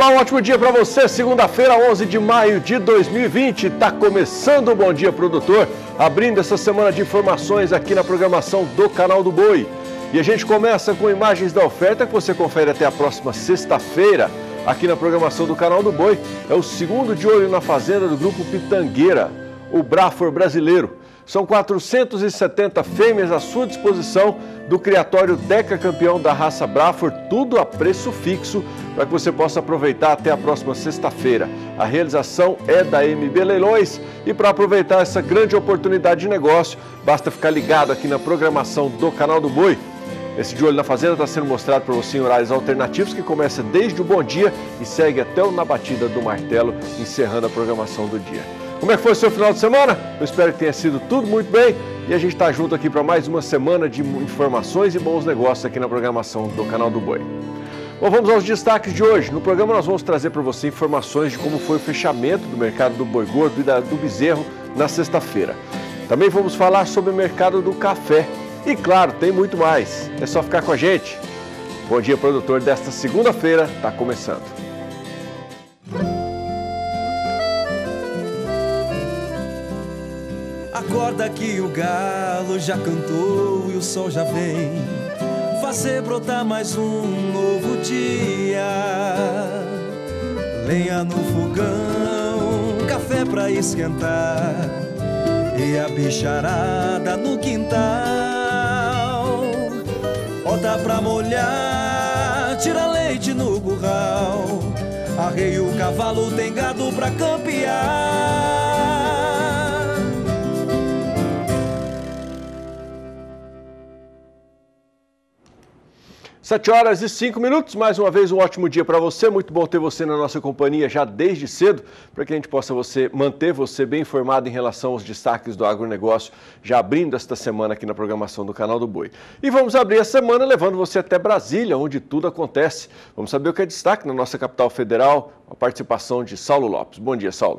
Olá, um ótimo dia para você. Segunda-feira, 11 de maio de 2020. Está começando o Bom Dia Produtor, abrindo essa semana de informações aqui na programação do Canal do Boi. E a gente começa com imagens da oferta que você confere até a próxima sexta-feira aqui na programação do Canal do Boi. É o segundo de olho na fazenda do Grupo Pitangueira, o Brafor brasileiro. São 470 fêmeas à sua disposição do criatório Deca Campeão da raça Brafor, tudo a preço fixo, para que você possa aproveitar até a próxima sexta-feira. A realização é da MB Leilões e para aproveitar essa grande oportunidade de negócio, basta ficar ligado aqui na programação do Canal do Boi. Esse De Olho na Fazenda está sendo mostrado para você em horários alternativos, que começa desde o bom dia e segue até o Na Batida do Martelo, encerrando a programação do dia. Como é que foi o seu final de semana? Eu espero que tenha sido tudo muito bem e a gente está junto aqui para mais uma semana de informações e bons negócios aqui na programação do Canal do Boi. Bom, vamos aos destaques de hoje. No programa nós vamos trazer para você informações de como foi o fechamento do mercado do boi gordo e do bezerro na sexta-feira. Também vamos falar sobre o mercado do café. E claro, tem muito mais. É só ficar com a gente. Bom Dia Produtor desta segunda-feira está começando. Acorda que o galo já cantou e o sol já vem fazer brotar mais um novo dia. Lenha no fogão, café pra esquentar e a bicharada no quintal. Bota pra molhar, tira leite no curral. Arreia o cavalo, tem gado pra campear. 7h05, mais uma vez um ótimo dia para você, muito bom ter você na nossa companhia já desde cedo, para que a gente possa manter você bem informado em relação aos destaques do agronegócio, já abrindo esta semana aqui na programação do Canal do Boi. E vamos abrir a semana levando você até Brasília, onde tudo acontece. Vamos saber o que é destaque na nossa capital federal, a participação de Saulo Lopes. Bom dia, Saulo.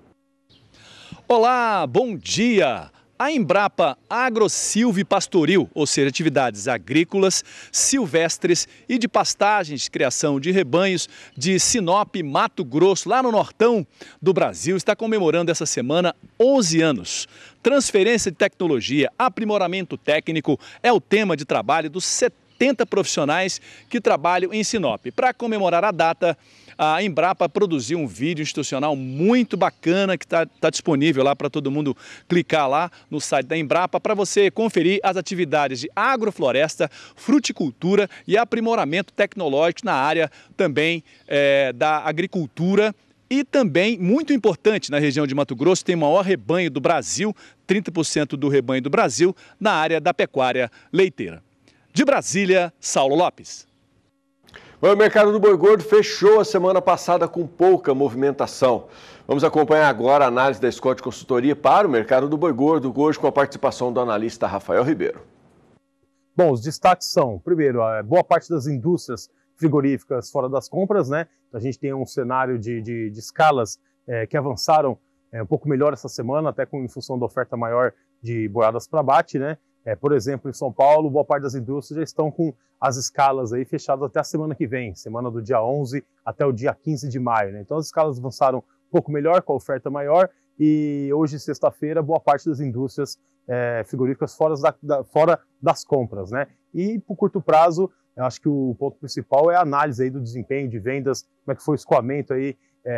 Olá, bom dia! A Embrapa Agrosilvipastoril, ou seja, atividades agrícolas, silvestres e de pastagens, criação de rebanhos de Sinop, Mato Grosso, lá no nortão do Brasil, está comemorando essa semana 11 anos. Transferência de tecnologia, aprimoramento técnico é o tema de trabalho dos 70 profissionais que trabalham em Sinop. Para comemorar a data, a Embrapa produziu um vídeo institucional muito bacana que está disponível lá para todo mundo clicar lá no site da Embrapa para você conferir as atividades de agrofloresta, fruticultura e aprimoramento tecnológico na área também da agricultura. E também, muito importante, na região de Mato Grosso, tem o maior rebanho do Brasil, 30% do rebanho do Brasil, na área da pecuária leiteira. De Brasília, Saulo Lopes. O mercado do boi gordo fechou a semana passada com pouca movimentação. Vamos acompanhar agora a análise da Scott Consultoria para o mercado do boi gordo, hoje com a participação do analista Rafael Ribeiro. Bom, os destaques são, primeiro, boa parte das indústrias frigoríficas fora das compras, né? A gente tem um cenário de escalas que avançaram um pouco melhor essa semana, até em função da oferta maior de boiadas para abate, né? Por exemplo, em São Paulo, boa parte das indústrias já estão com as escalas aí fechadas até a semana que vem, semana do dia 11 até o dia 15 de maio. Né? Então as escalas avançaram um pouco melhor, com a oferta maior, e hoje, sexta-feira, boa parte das indústrias frigoríficas fora das compras. Né? E, por curto prazo, eu acho que o ponto principal é a análise aí do desempenho de vendas, como é que foi o escoamento aí,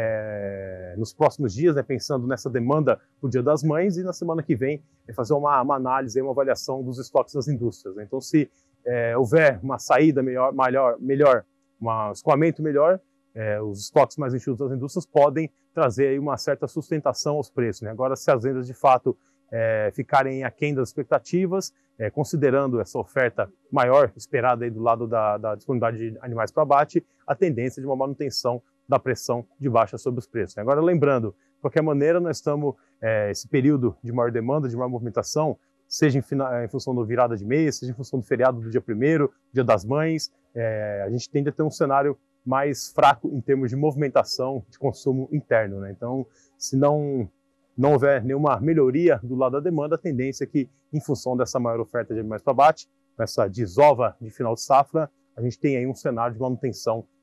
nos próximos dias, né, pensando nessa demanda do Dia das Mães, e na semana que vem fazer uma análise, uma avaliação dos estoques das indústrias. Né? Então, se houver uma saída melhor, um escoamento melhor, os estoques mais enchidos das indústrias podem trazer aí uma certa sustentação aos preços. Né? Agora, se as vendas de fato ficarem aquém das expectativas, considerando essa oferta maior esperada aí do lado da disponibilidade de animais para abate, a tendência de uma manutenção da pressão de baixa sobre os preços. Agora, lembrando, de qualquer maneira, nós estamos esse período de maior demanda, de maior movimentação, seja em função da virada de mês, seja em função do feriado do dia 1º, Dia das Mães, a gente tende a ter um cenário mais fraco em termos de movimentação de consumo interno. Né? Então, se não houver nenhuma melhoria do lado da demanda, a tendência é que, em função dessa maior oferta de animais para abate, com essa desova de final de safra, a gente tem aí um cenário de manutenção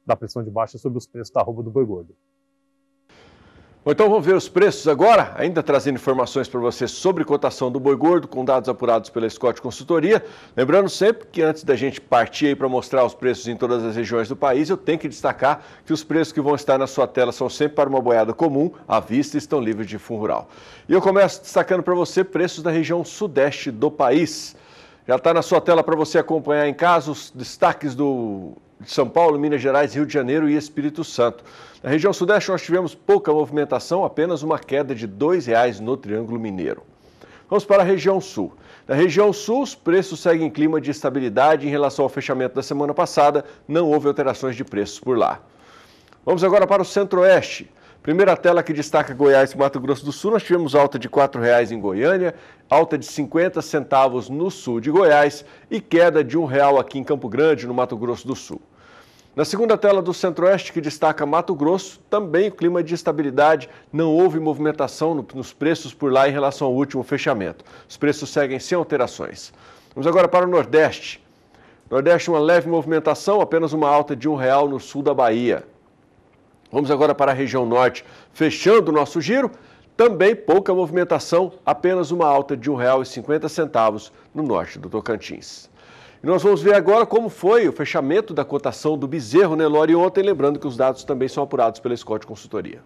dar pressão de baixa sobre os preços da arroba do boi gordo. Bom, então vamos ver os preços agora, ainda trazendo informações para você sobre cotação do boi gordo, com dados apurados pela Scott Consultoria. Lembrando sempre que antes da gente partir aí para mostrar os preços em todas as regiões do país, eu tenho que destacar que os preços que vão estar na sua tela são sempre para uma boiada comum, à vista, e estão livres de fundo rural. E eu começo destacando para você preços da região sudeste do país. Já está na sua tela para você acompanhar em casa os destaques de São Paulo, Minas Gerais, Rio de Janeiro e Espírito Santo. Na região sudeste nós tivemos pouca movimentação, apenas uma queda de R$ 2,00 no Triângulo Mineiro. Vamos para a região sul. Na região sul, os preços seguem em clima de estabilidade em relação ao fechamento da semana passada, não houve alterações de preços por lá. Vamos agora para o centro-oeste. Primeira tela que destaca Goiás e Mato Grosso do Sul, nós tivemos alta de R$ 4,00 em Goiânia, alta de 50 centavos no sul de Goiás e queda de R$ 1,00 aqui em Campo Grande, no Mato Grosso do Sul. Na segunda tela do Centro-Oeste, que destaca Mato Grosso, também o clima de estabilidade, não houve movimentação nos preços por lá em relação ao último fechamento. Os preços seguem sem alterações. Vamos agora para o Nordeste. Nordeste, uma leve movimentação, apenas uma alta de R$ 1,00 no sul da Bahia. Vamos agora para a região Norte, fechando o nosso giro, também pouca movimentação, apenas uma alta de R$ 1,50 no norte do Tocantins. E nós vamos ver agora como foi o fechamento da cotação do bezerro Nelore ontem, lembrando que os dados também são apurados pela Scott Consultoria.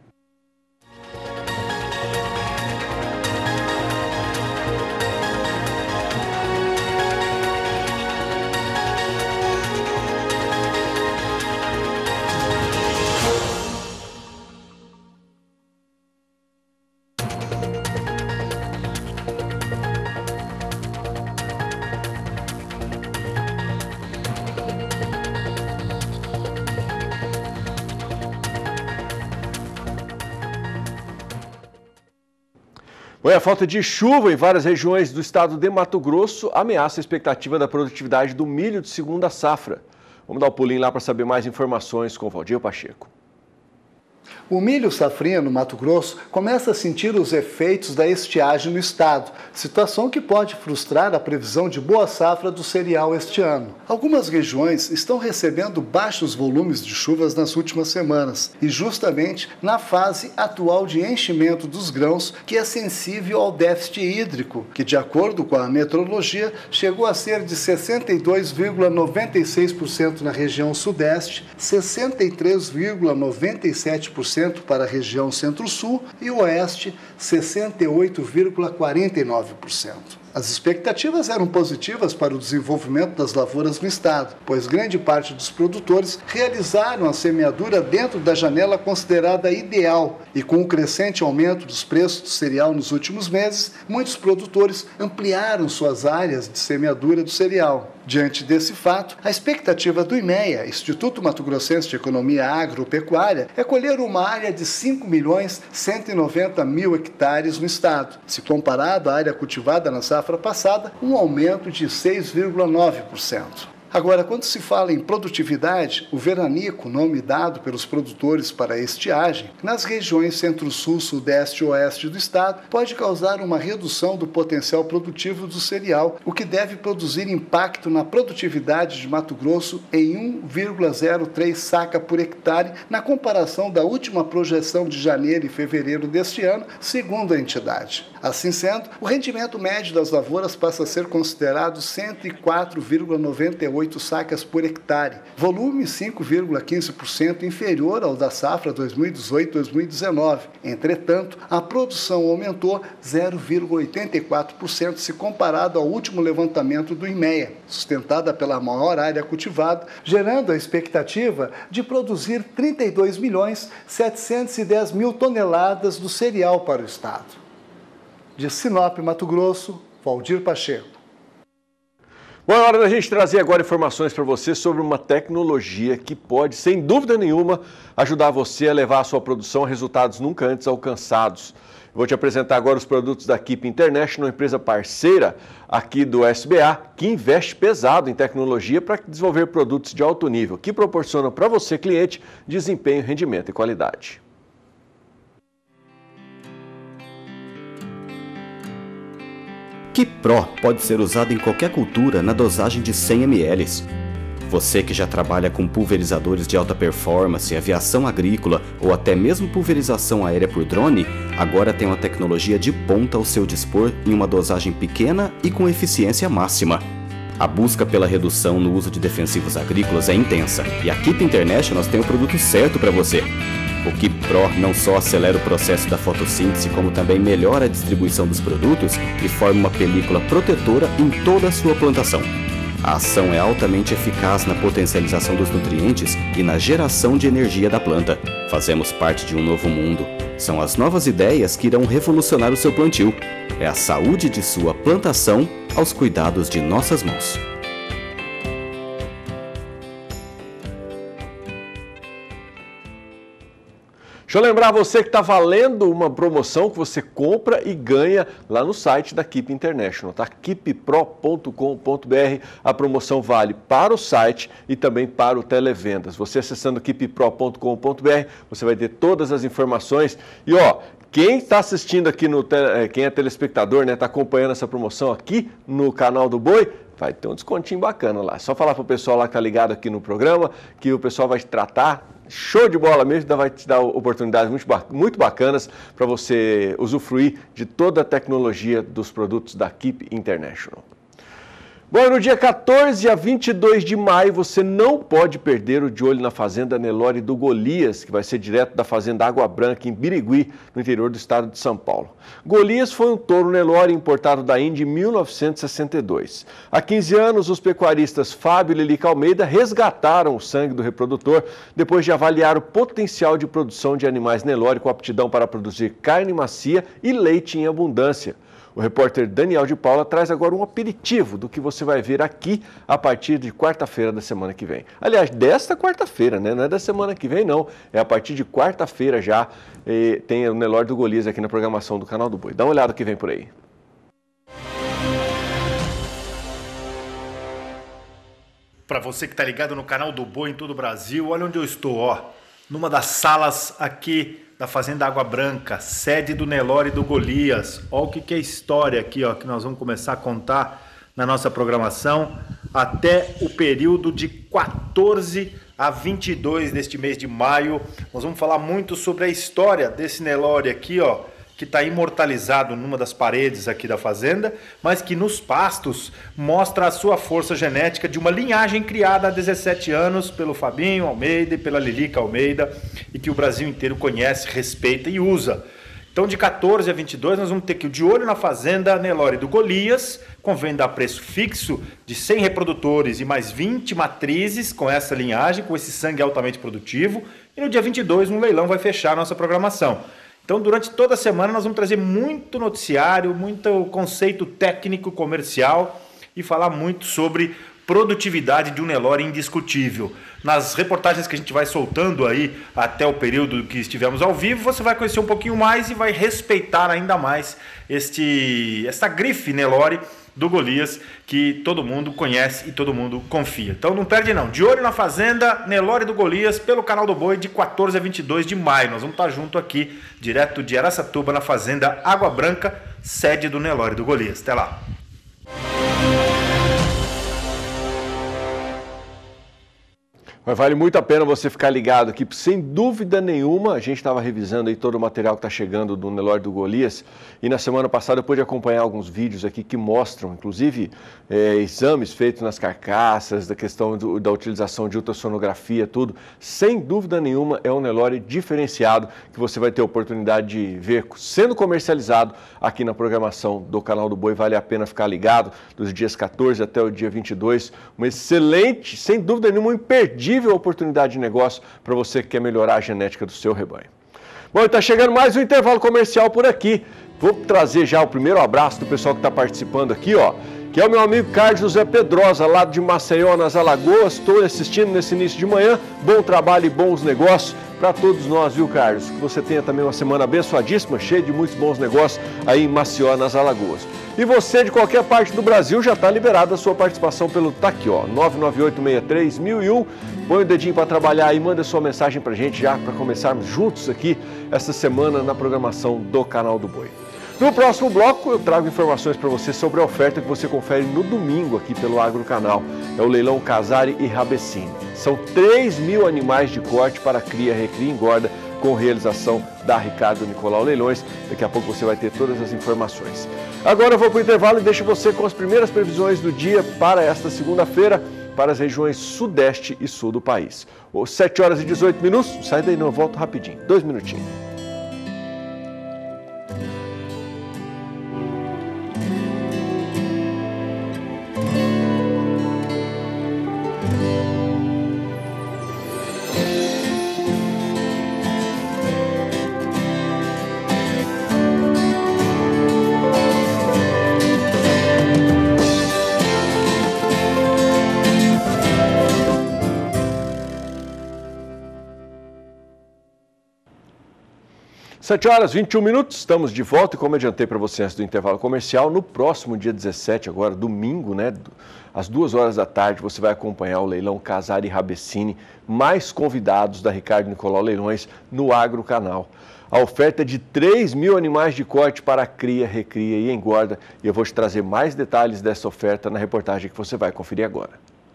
Bom, a falta de chuva em várias regiões do estado de Mato Grosso ameaça a expectativa da produtividade do milho de segunda safra. Vamos dar um pulinho lá para saber mais informações com o Valdir Pacheco. O milho safrinha no Mato Grosso começa a sentir os efeitos da estiagem no estado, situação que pode frustrar a previsão de boa safra do cereal este ano. Algumas regiões estão recebendo baixos volumes de chuvas nas últimas semanas e justamente na fase atual de enchimento dos grãos, que é sensível ao déficit hídrico, que de acordo com a meteorologia chegou a ser de 62,96% na região sudeste, 63,97% para a região centro-sul e oeste, 68,49%. As expectativas eram positivas para o desenvolvimento das lavouras no estado, pois grande parte dos produtores realizaram a semeadura dentro da janela considerada ideal e com o crescente aumento dos preços do cereal nos últimos meses, muitos produtores ampliaram suas áreas de semeadura do cereal. Diante desse fato, a expectativa do IMEA, Instituto Mato Grossense de Economia Agropecuária, é colher uma área de 5.190.000 hectares no estado. Se comparado à área cultivada na safra passada, um aumento de 6,9%. Agora, quando se fala em produtividade, o veranico, nome dado pelos produtores para a estiagem, nas regiões centro-sul, sudeste e oeste do estado, pode causar uma redução do potencial produtivo do cereal, o que deve produzir impacto na produtividade de Mato Grosso em 1,03 saca por hectare, na comparação da última projeção de janeiro e fevereiro deste ano, segundo a entidade. Assim sendo, o rendimento médio das lavouras passa a ser considerado 104,98 sacas por hectare, volume 5,15% inferior ao da safra 2018-2019. Entretanto, a produção aumentou 0,84% se comparado ao último levantamento do IMEA, sustentada pela maior área cultivada, gerando a expectativa de produzir 32.710.000 toneladas do cereal para o estado. De Sinop, Mato Grosso, Valdir Pacheco. Bom, é hora da gente trazer agora informações para você sobre uma tecnologia que pode, sem dúvida nenhuma, ajudar você a levar a sua produção a resultados nunca antes alcançados. Eu vou te apresentar agora os produtos da Keep International, empresa parceira aqui do SBA, que investe pesado em tecnologia para desenvolver produtos de alto nível, que proporcionam para você, cliente, desempenho, rendimento e qualidade. Keep Pro pode ser usado em qualquer cultura na dosagem de 100 ml. Você que já trabalha com pulverizadores de alta performance, aviação agrícola ou até mesmo pulverização aérea por drone, agora tem uma tecnologia de ponta ao seu dispor em uma dosagem pequena e com eficiência máxima. A busca pela redução no uso de defensivos agrícolas é intensa e a Keep International tem o produto certo para você. O Keep Pro não só acelera o processo da fotossíntese, como também melhora a distribuição dos produtos e forma uma película protetora em toda a sua plantação. A ação é altamente eficaz na potencialização dos nutrientes e na geração de energia da planta. Fazemos parte de um novo mundo. São as novas ideias que irão revolucionar o seu plantio. É a saúde de sua plantação aos cuidados de nossas mãos. Deixa eu lembrar você que está valendo uma promoção que você compra e ganha lá no site da Keep International, tá? keeppro.com.br. A promoção vale para o site e também para o televendas. Você acessando keeppro.com.br, você vai ter todas as informações. E ó, quem está assistindo aqui, quem é telespectador, né, está acompanhando essa promoção aqui no canal do Boi, vai ter um descontinho bacana lá. É só falar para o pessoal lá que está ligado aqui no programa, que o pessoal vai te tratar. Show de bola mesmo, vai te dar oportunidades muito bacanas para você usufruir de toda a tecnologia dos produtos da Keep International. Bom, no dia 14 a 22 de maio, você não pode perder o De Olho na Fazenda Nelore do Golias, que vai ser direto da Fazenda Água Branca, em Birigui, no interior do estado de São Paulo. Golias foi um touro Nelore importado da Índia em 1962. Há 15 anos, os pecuaristas Fábio e Lilica Almeida resgataram o sangue do reprodutor depois de avaliar o potencial de produção de animais Nelore com aptidão para produzir carne macia e leite em abundância. O repórter Daniel de Paula traz agora um aperitivo do que você vai ver aqui a partir de quarta-feira da semana que vem. Aliás, desta quarta-feira, né? Não é da semana que vem, não. É a partir de quarta-feira já. Tem o Nelore do Golias aqui na programação do Canal do Boi. Dá uma olhada que vem por aí. Para você que está ligado no Canal do Boi em todo o Brasil, olha onde eu estou, ó. Numa das salas aqui da Fazenda Água Branca, sede do Nelore do Golias. Olha o que é história aqui, ó, que nós vamos começar a contar na nossa programação até o período de 14 a 22 deste mês de maio. Nós vamos falar muito sobre a história desse Nelore aqui, ó, que está imortalizado numa das paredes aqui da fazenda, mas que nos pastos mostra a sua força genética de uma linhagem criada há 17 anos pelo Fabinho Almeida e pela Lilica Almeida, e que o Brasil inteiro conhece, respeita e usa. Então, de 14 a 22, nós vamos ter aqui o De Olho na Fazenda Nelore do Golias, com venda a preço fixo de 100 reprodutores e mais 20 matrizes com essa linhagem, com esse sangue altamente produtivo. E no dia 22, um leilão vai fechar a nossa programação. Então, durante toda a semana, nós vamos trazer muito noticiário, muito conceito técnico, comercial e falar muito sobre produtividade de um Nelore indiscutível. Nas reportagens que a gente vai soltando aí até o período que estivemos ao vivo, você vai conhecer um pouquinho mais e vai respeitar ainda mais esta grife Nelore do Golias, que todo mundo conhece e todo mundo confia. Então não perde não. De Olho na Fazenda, Nelore do Golias, pelo Canal do Boi, de 14 a 22 de maio. Nós vamos estar junto aqui, direto de Araçatuba, na Fazenda Água Branca, sede do Nelore do Golias. Até lá. Mas vale muito a pena você ficar ligado aqui, sem dúvida nenhuma. A gente estava revisando aí todo o material que está chegando do Nelore do Golias, e na semana passada eu pude acompanhar alguns vídeos aqui que mostram, inclusive, exames feitos nas carcaças, da questão da utilização de ultrassonografia, tudo. Sem dúvida nenhuma é um Nelore diferenciado que você vai ter a oportunidade de ver sendo comercializado aqui na programação do Canal do Boi. Vale a pena ficar ligado dos dias 14 até o dia 22. Uma excelente, sem dúvida nenhuma, imperdível oportunidade de negócio para você que quer melhorar a genética do seu rebanho. Bom, está chegando mais um intervalo comercial por aqui. Vou trazer já o primeiro abraço do pessoal que está participando aqui, ó, que é o meu amigo Carlos José Pedrosa, lá de Maceió, nas Alagoas. Estou assistindo nesse início de manhã. Bom trabalho e bons negócios para todos nós, viu, Carlos? Que você tenha também uma semana abençoadíssima, cheia de muitos bons negócios aí em Maceió, nas Alagoas. E você, de qualquer parte do Brasil, já está liberado a sua participação pelo TAC, ó, 99863-1001. Põe o dedinho para trabalhar e manda sua mensagem para a gente já, para começarmos juntos aqui essa semana na programação do Canal do Boi. No próximo bloco eu trago informações para você sobre a oferta que você confere no domingo aqui pelo Agrocanal. É o leilão Casari e Rabecini. São 3.000 animais de corte para cria, recria e engorda com realização da Ricardo Nicolau Leilões. Daqui a pouco você vai ter todas as informações. Agora eu vou para o intervalo e deixo você com as primeiras previsões do dia para esta segunda-feira para as regiões sudeste e sul do país. 7 horas e 18 minutos, sai daí não, eu volto rapidinho, 2 minutinhos. Sete horas, 21 minutos, estamos de volta e como eu adiantei para você antes do intervalo comercial, no próximo dia 17, agora domingo, né, às 2 horas da tarde, você vai acompanhar o leilão Casari e Rabecini, mais convidados da Ricardo Nicolau Leilões no Agrocanal. A oferta é de 3.000 animais de corte para cria, recria e engorda e eu vou te trazer mais detalhes dessa oferta na reportagem que você vai conferir agora.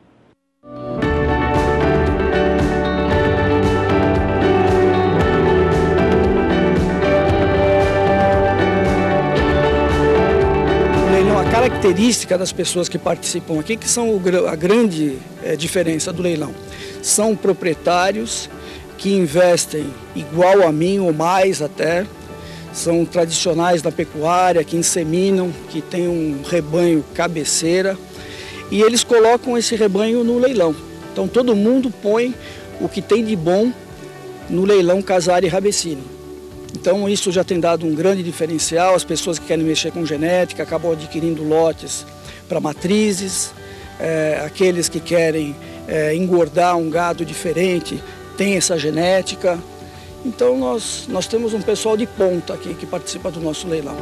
A característica das pessoas que participam aqui, que são a grande diferença do leilão, são proprietários que investem igual a mim ou mais até, são tradicionais da pecuária, que inseminam, que tem um rebanho cabeceira e eles colocam esse rebanho no leilão. Então todo mundo põe o que tem de bom no leilão Casari e Rabecini. Então isso já tem dado um grande diferencial, as pessoas que querem mexer com genética acabam adquirindo lotes para matrizes, aqueles que querem engordar um gado diferente têm essa genética. Então nós temos um pessoal de ponta aqui que participa do nosso leilão.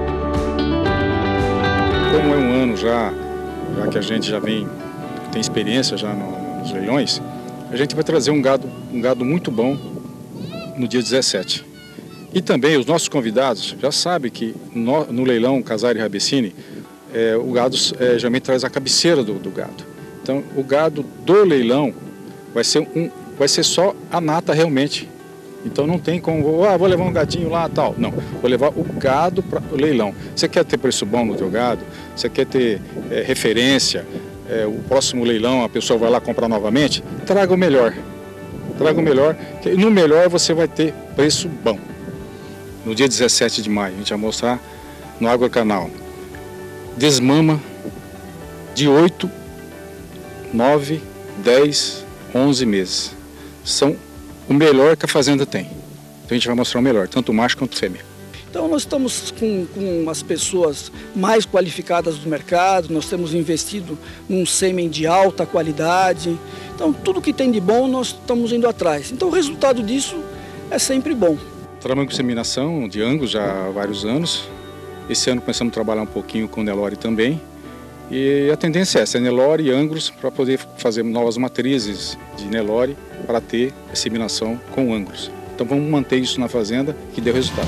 Como é um ano já que a gente já tem experiência já nos leilões, a gente vai trazer um gado muito bom no dia 17. E também os nossos convidados já sabem que no leilão Casari e Rabecini, o gado geralmente traz a cabeceira do gado. Então o gado do leilão vai ser só a nata realmente. Então não tem como, vou levar um gadinho lá e tal. Não, vou levar o gado para o leilão. Você quer ter preço bom no teu gado? Você quer ter referência? O próximo leilão a pessoa vai lá comprar novamente? Traga o melhor. Traga o melhor, que no melhor você vai ter preço bom. No dia 17 de maio, a gente vai mostrar no Agrocanal desmama de 8, 9, 10, 11 meses. São o melhor que a fazenda tem. Então a gente vai mostrar o melhor, tanto macho quanto fêmea. Então nós estamos com as pessoas mais qualificadas do mercado, nós temos investido num sêmen de alta qualidade. Então tudo que tem de bom nós estamos indo atrás. Então o resultado disso é sempre bom. Trabalhamos com inseminação de Angus já há vários anos. Esse ano começamos a trabalhar um pouquinho com Nelore também. E a tendência é essa, Nelore e Angus, para poder fazer novas matrizes de Nelore para ter inseminação com Angus. Então vamos manter isso na fazenda que deu resultado.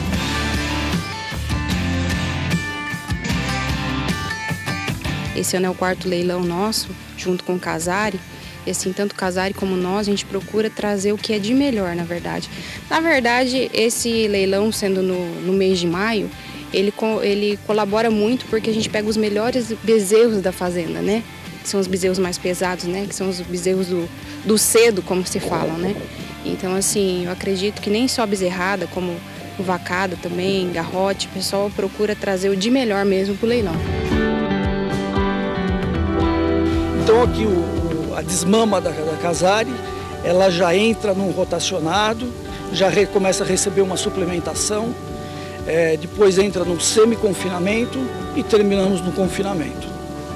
Esse ano é o 4º leilão nosso, junto com o Casari. E assim, tanto o Casari como nós, a gente procura trazer o que é de melhor, na verdade. Na verdade, esse leilão, sendo no mês de maio, ele colabora muito porque a gente pega os melhores bezerros da fazenda, né? Que são os bezerros mais pesados, né? Que são os bezerros do cedo, como se falam, né? Então, assim, eu acredito que nem só bezerrada, como o vacada também, garrote, o pessoal procura trazer o de melhor mesmo para o leilão. Então aqui a desmama da Casari, ela já entra num rotacionado, já começa a receber uma suplementação, depois entra no semi-confinamento e terminamos no confinamento.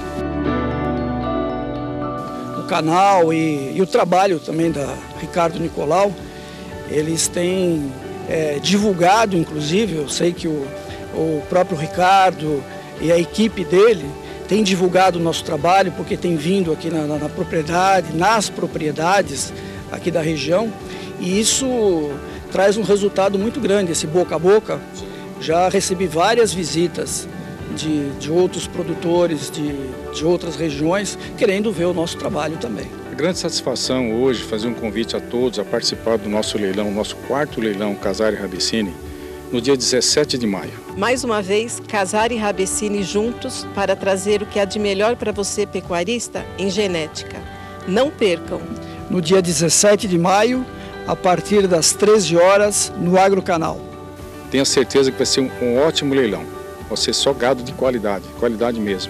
O canal e o trabalho também da Ricardo Nicolau, eles têm divulgado, inclusive, eu sei que o próprio Ricardo e a equipe dele tem divulgado o nosso trabalho, porque tem vindo aqui na propriedade, nas propriedades aqui da região, e isso traz um resultado muito grande, esse boca a boca, Já recebi várias visitas de outros produtores de outras regiões querendo ver o nosso trabalho também. Grande satisfação hoje fazer um convite a todos a participar do nosso leilão, nosso quarto leilão Casari Rabessini, no dia 17 de maio. Mais uma vez, Casari e Rabessini juntos para trazer o que há de melhor para você, pecuarista, em genética. Não percam! No dia 17 de maio, a partir das 13 horas, no Agrocanal. Tenha certeza que vai ser um ótimo leilão. Vai ser só gado de qualidade mesmo.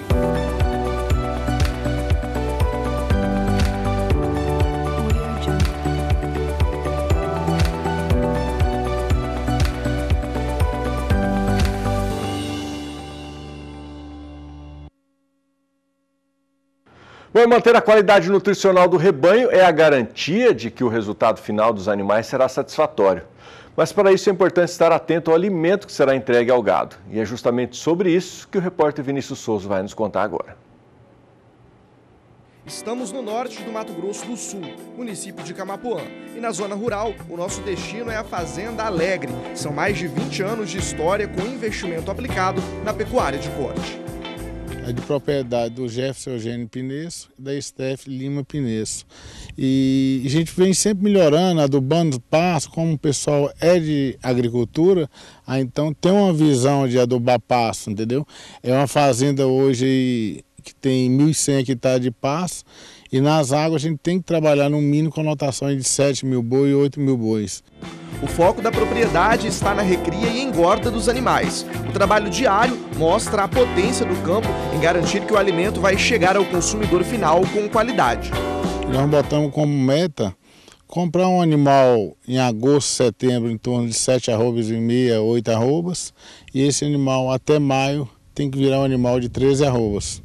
Bom, manter a qualidade nutricional do rebanho é a garantia de que o resultado final dos animais será satisfatório. Mas para isso é importante estar atento ao alimento que será entregue ao gado. E é justamente sobre isso que o repórter Vinícius Souza vai nos contar agora. Estamos no norte do Mato Grosso do Sul, município de Camapuã. E na zona rural, o nosso destino é a Fazenda Alegre. São mais de 20 anos de história com investimento aplicado na pecuária de corte. É de propriedade do Jefferson Eugênio Pinesso e da Steph Lima Pinesso. E a gente vem sempre melhorando, adubando pasto, como o pessoal é de agricultura, então tem uma visão de adubar pasto, entendeu? É uma fazenda hoje que tem 1.100 hectares de pasto e nas águas a gente tem que trabalhar no mínimo com notações de 7.000 bois e 8.000 bois. O foco da propriedade está na recria e engorda dos animais. O trabalho diário mostra a potência do campo em garantir que o alimento vai chegar ao consumidor final com qualidade. Nós botamos como meta comprar um animal em agosto, setembro, em torno de 7 arrobas e meia, 8 arrobas. E esse animal até maio tem que virar um animal de 13 arrobas.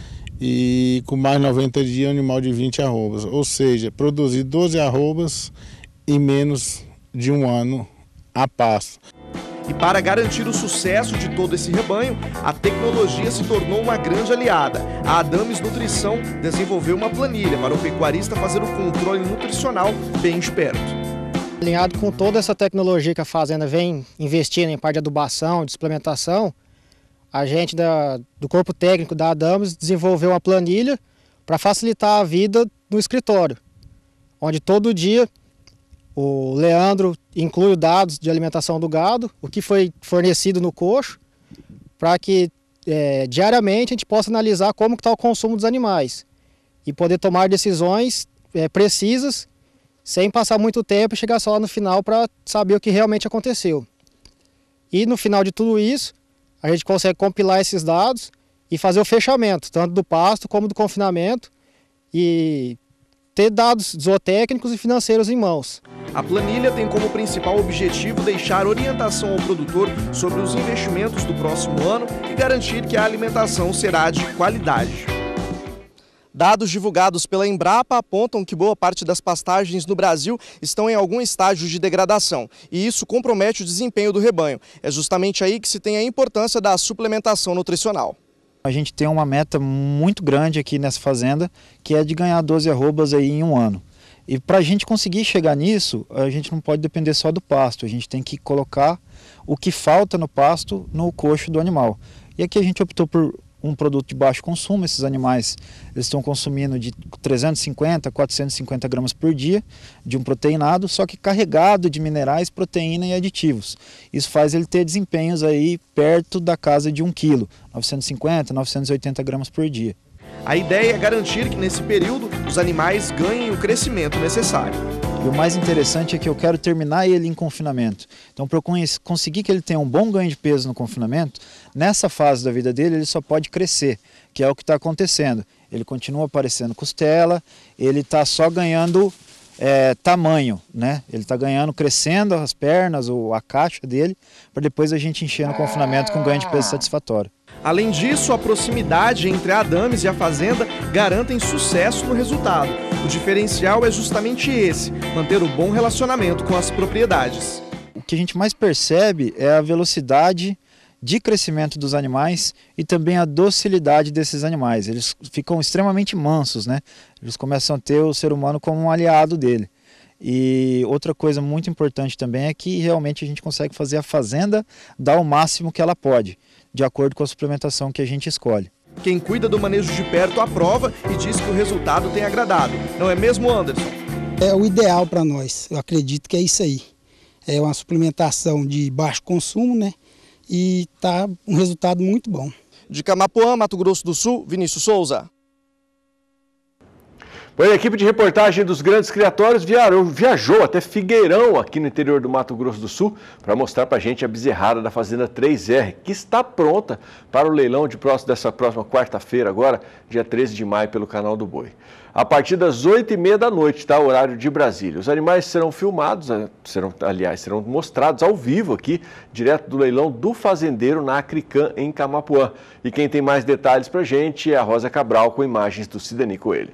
E com mais 90 dias, um animal de 20 arrobas. Ou seja, produzir 12 arrobas em menos de um ano a pasto. E para garantir o sucesso de todo esse rebanho, a tecnologia se tornou uma grande aliada. A Adames Nutrição desenvolveu uma planilha para o pecuarista fazer o controle nutricional bem de perto. Alinhado com toda essa tecnologia que a fazenda vem investindo em parte de adubação, de suplementação, a gente do corpo técnico da Adames desenvolveu uma planilha para facilitar a vida no escritório, onde todo dia o Leandro inclui os dados de alimentação do gado, o que foi fornecido no coxo, para que diariamente a gente possa analisar como está o consumo dos animais e poder tomar decisões precisas, sem passar muito tempo e chegar só lá no final para saber o que realmente aconteceu. E no final de tudo isso, a gente consegue compilar esses dados e fazer o fechamento, tanto do pasto como do confinamento, e ter dados zootécnicos e financeiros em mãos. A planilha tem como principal objetivo deixar orientação ao produtor sobre os investimentos do próximo ano e garantir que a alimentação será de qualidade. Dados divulgados pela Embrapa apontam que boa parte das pastagens no Brasil estão em algum estágio de degradação, e isso compromete o desempenho do rebanho. É justamente aí que se tem a importância da suplementação nutricional. A gente tem uma meta muito grande aqui nessa fazenda, que é de ganhar 12 arrobas aí em um ano. E para a gente conseguir chegar nisso, a gente não pode depender só do pasto, a gente tem que colocar o que falta no pasto no coxo do animal. E aqui a gente optou por um produto de baixo consumo. Esses animais eles estão consumindo de 350 a 450 gramas por dia de um proteinado, só que carregado de minerais, proteína e aditivos. Isso faz ele ter desempenhos aí perto da casa de 1 quilo, 950, 980 gramas por dia. A ideia é garantir que nesse período os animais ganhem o crescimento necessário. E o mais interessante é que eu quero terminar ele em confinamento. Então, para eu conseguir que ele tenha um bom ganho de peso no confinamento, nessa fase da vida dele ele só pode crescer, que é o que está acontecendo. Ele continua aparecendo costela, ele está só ganhando tamanho, né? Ele está ganhando, crescendo as pernas ou a caixa dele, para depois a gente encher no confinamento com ganho de peso satisfatório. Além disso, a proximidade entre a Adames e a fazenda garantem sucesso no resultado. O diferencial é justamente esse, manter o bom relacionamento com as propriedades. O que a gente mais percebe é a velocidade de crescimento dos animais e também a docilidade desses animais. Eles ficam extremamente mansos, né? Eles começam a ter o ser humano como um aliado dele. E outra coisa muito importante também é que realmente a gente consegue fazer a fazenda dar o máximo que ela pode, de acordo com a suplementação que a gente escolhe. Quem cuida do manejo de perto aprova e diz que o resultado tem agradado. Não é mesmo, Anderson? É o ideal para nós, eu acredito que é isso aí. É uma suplementação de baixo consumo, né? E tá um resultado muito bom. De Camapuã, Mato Grosso do Sul, Vinícius Souza. Bom, a equipe de reportagem dos Grandes Criatórios viajou até Figueirão, aqui no interior do Mato Grosso do Sul, para mostrar para a gente a bezerrada da Fazenda 3R, que está pronta para o leilão dessa próxima quarta-feira, agora, dia 13 de maio, pelo Canal do Boi. A partir das 8h30 da noite, tá? Horário de Brasília. Os animais serão filmados, serão mostrados ao vivo aqui, direto do leilão do fazendeiro na Acrican, em Camapuã. E quem tem mais detalhes para a gente é a Rosa Cabral, com imagens do Cidani Coelho.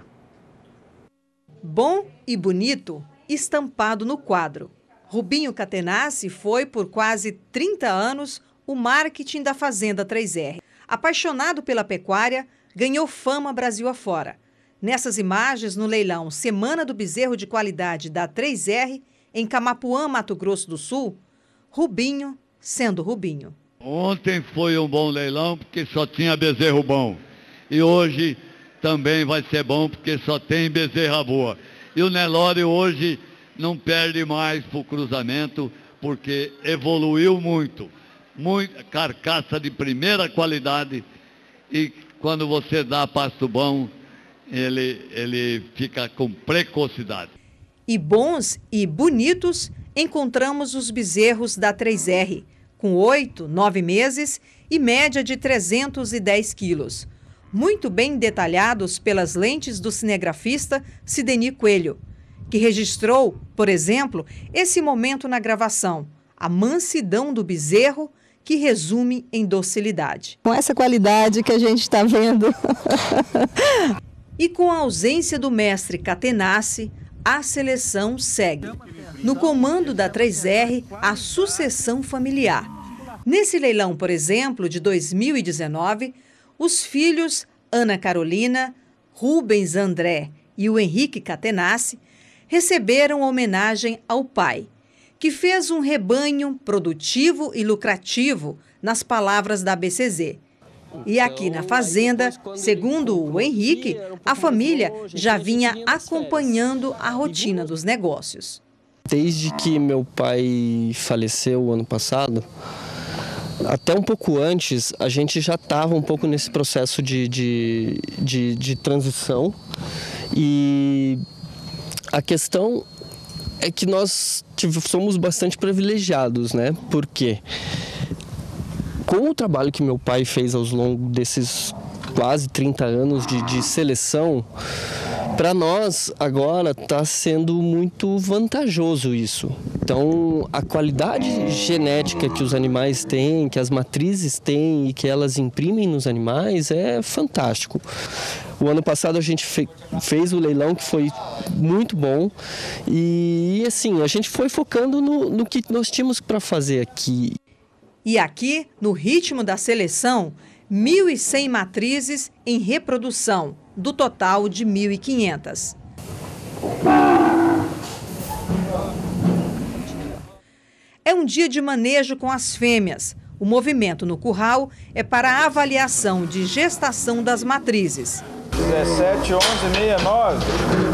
Bom e bonito, estampado no quadro. Rubinho Catenacci foi, por quase 30 anos, o marketing da Fazenda 3R. Apaixonado pela pecuária, ganhou fama Brasil afora. Nessas imagens, no leilão Semana do Bezerro de Qualidade da 3R, em Camapuã, Mato Grosso do Sul, Rubinho sendo Rubinho. Ontem foi um bom leilão porque só tinha bezerro bom. E hoje também vai ser bom porque só tem bezerra boa. E o Nelore hoje não perde mais para o cruzamento porque evoluiu muito. Muita carcaça de primeira qualidade e quando você dá pasto bom, ele fica com precocidade. E bons e bonitos, encontramos os bezerros da 3R, com 8, 9 meses e média de 310 quilos. Muito bem detalhados pelas lentes do cinegrafista Cidani Coelho, que registrou, por exemplo, esse momento na gravação, a mansidão do bezerro, que resume em docilidade. Com essa qualidade que a gente está vendo. E com a ausência do mestre Catenacci, a seleção segue. No comando da 3R, a sucessão familiar. Nesse leilão, por exemplo, de 2019, os filhos Ana Carolina, Rubens André e o Henrique Catenacci receberam homenagem ao pai, que fez um rebanho produtivo e lucrativo, nas palavras da BCZ. E aqui na fazenda, segundo o Henrique, a família já vinha acompanhando a rotina dos negócios. Desde que meu pai faleceu ano passado, até um pouco antes, a gente já estava um pouco nesse processo de transição. E a questão é que nós somos bastante privilegiados, né? Por quê? Com o trabalho que meu pai fez ao longo desses quase 30 anos de seleção, para nós agora está sendo muito vantajoso isso. Então, a qualidade genética que os animais têm, que as matrizes têm e que elas imprimem nos animais é fantástico. O ano passado a gente fez o leilão, que foi muito bom, e assim, a gente foi focando no que nós tínhamos para fazer aqui. E aqui, no ritmo da seleção, 1.100 matrizes em reprodução, do total de 1.500. É um dia de manejo com as fêmeas. O movimento no curral é para a avaliação de gestação das matrizes. 17, 11, 69.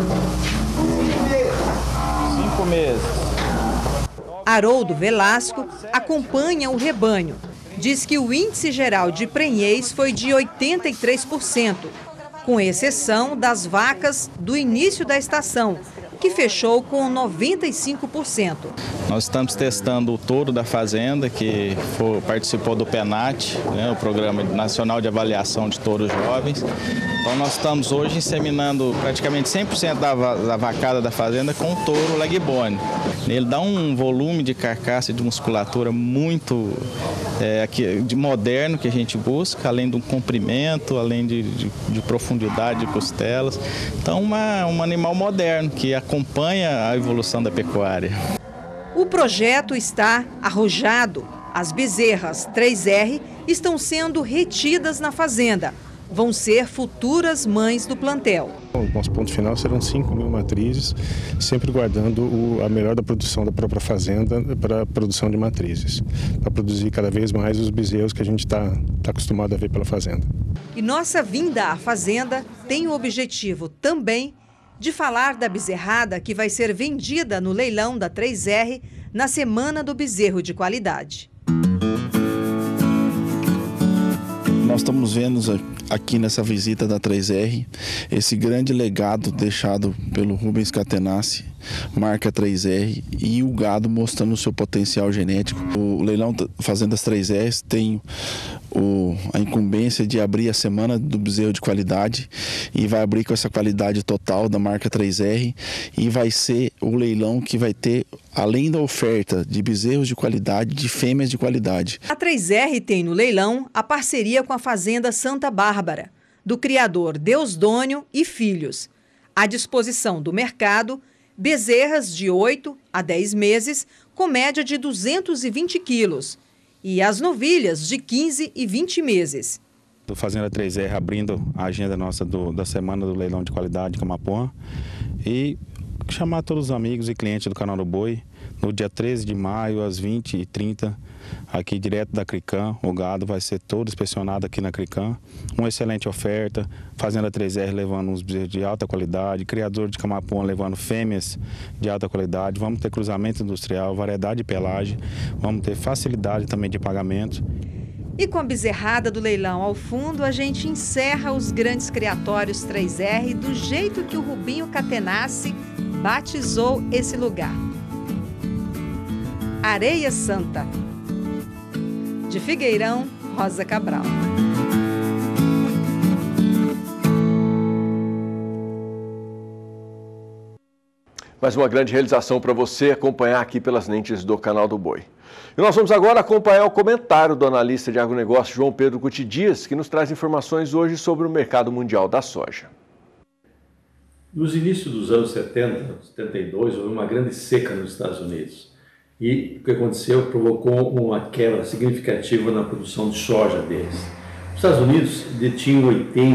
5 meses. Haroldo Velasco acompanha o rebanho. Diz que o índice geral de prenhez foi de 83%, com exceção das vacas do início da estação, que fechou com 95%. Nós estamos testando o touro da fazenda, que participou do PENAT, né, o Programa Nacional de Avaliação de Touros Jovens. Então nós estamos hoje inseminando praticamente 100% da vacada da fazenda com o touro Legbone. Ele dá um volume de carcaça e de musculatura muito moderno que a gente busca, além do comprimento, além de profundidade de costelas. Então um animal moderno que acompanha a evolução da pecuária. O projeto está arrojado. As bezerras 3R estão sendo retidas na fazenda, vão ser futuras mães do plantel. O nosso ponto final serão 5.000 matrizes, sempre guardando a melhor da produção da própria fazenda para a produção de matrizes, para produzir cada vez mais os bezerros que a gente está acostumado a ver pela fazenda. E nossa vinda à fazenda tem o objetivo também de falar da bezerrada que vai ser vendida no leilão da 3R na Semana do Bezerro de Qualidade. Nós estamos vendo aqui nessa visita da 3R esse grande legado deixado pelo Rubens Catenacci, marca 3R, e o gado mostrando o seu potencial genético. O leilão Fazendas 3R tem a incumbência de abrir a Semana do Bezerro de Qualidade e vai abrir com essa qualidade total da marca 3R, e vai ser o leilão que vai ter, além da oferta de bezerros de qualidade, de fêmeas de qualidade. A 3R tem no leilão a parceria com a Fazenda Santa Bárbara, do criador Deusdônio e Filhos. À disposição do mercado, bezerras de 8 a 10 meses, com média de 220 quilos, e as novilhas de 15 e 20 meses. Do Fazenda 3R abrindo a agenda nossa da Semana do Leilão de Qualidade de Camapuã, e chamar todos os amigos e clientes do Canal do Boi no dia 13 de maio, às 20h30, aqui direto da Cricam. O gado vai ser todo inspecionado aqui na Cricam. Uma excelente oferta, Fazenda 3R levando uns bezerros de alta qualidade, criador de Camapuã levando fêmeas de alta qualidade. Vamos ter cruzamento industrial, variedade de pelagem, vamos ter facilidade também de pagamento. E com a bezerrada do leilão ao fundo, a gente encerra os grandes criatórios 3R do jeito que o Rubinho Catenacci batizou esse lugar. Areia Santa. De Figueirão, Rosa Cabral. Mais uma grande realização para você acompanhar aqui pelas lentes do Canal do Boi. E nós vamos agora acompanhar o comentário do analista de agronegócio João Pedro Cuti Dias, que nos traz informações hoje sobre o mercado mundial da soja. Nos inícios dos anos 70, 72, houve uma grande seca nos Estados Unidos. E o que aconteceu provocou uma quebra significativa na produção de soja deles. Os Estados Unidos detinham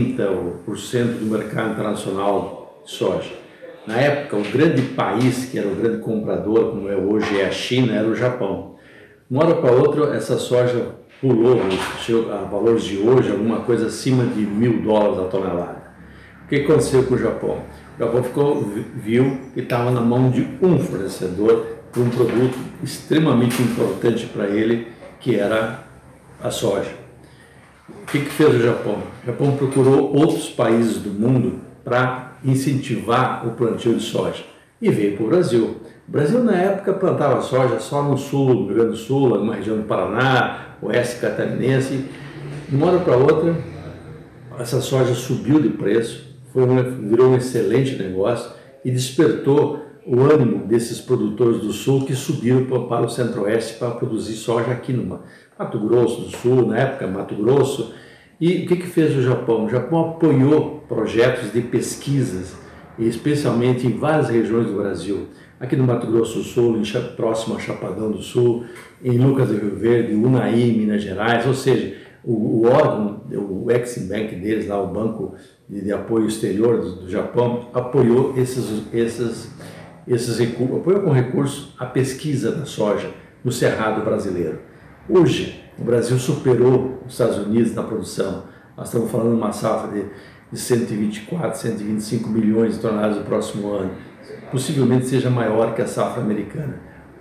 80% do mercado internacional de soja. Na época, o grande país, que era o grande comprador, como é hoje é a China, era o Japão. De uma hora para outra, essa soja pulou, chegou a valores de hoje, alguma coisa acima de $1.000 a tonelada. O que aconteceu com o Japão? O Japão viu que estava na mão de um fornecedor para um produto extremamente importante para ele, que era a soja. O que fez o Japão? O Japão procurou outros países do mundo para incentivar o plantio de soja e veio para o Brasil. O Brasil, na época, plantava soja só no sul, no Rio Grande do Sul, alguma região do Paraná, oeste catarinense. De uma hora para outra, essa soja subiu de preço, virou um excelente negócio e despertou o ânimo desses produtores do sul que subiram para o centro-oeste para produzir soja aqui no Mato Grosso do Sul, na época Mato Grosso. E o que fez o Japão? O Japão apoiou projetos de pesquisas, especialmente em várias regiões do Brasil. Aqui no Mato Grosso do Sul, próximo a Chapadão do Sul, em Lucas do Rio Verde, Unai, Minas Gerais, ou seja, o órgão, o Exim Bank deles, lá, o Banco de Apoio Exterior do Japão, apoiou esses recursos, apoiou com recursos a pesquisa da soja no Cerrado brasileiro. Hoje, o Brasil superou os Estados Unidos na produção. Nós estamos falando de uma safra de 124, 125 milhões de toneladas no próximo ano. Possivelmente seja maior que a safra americana.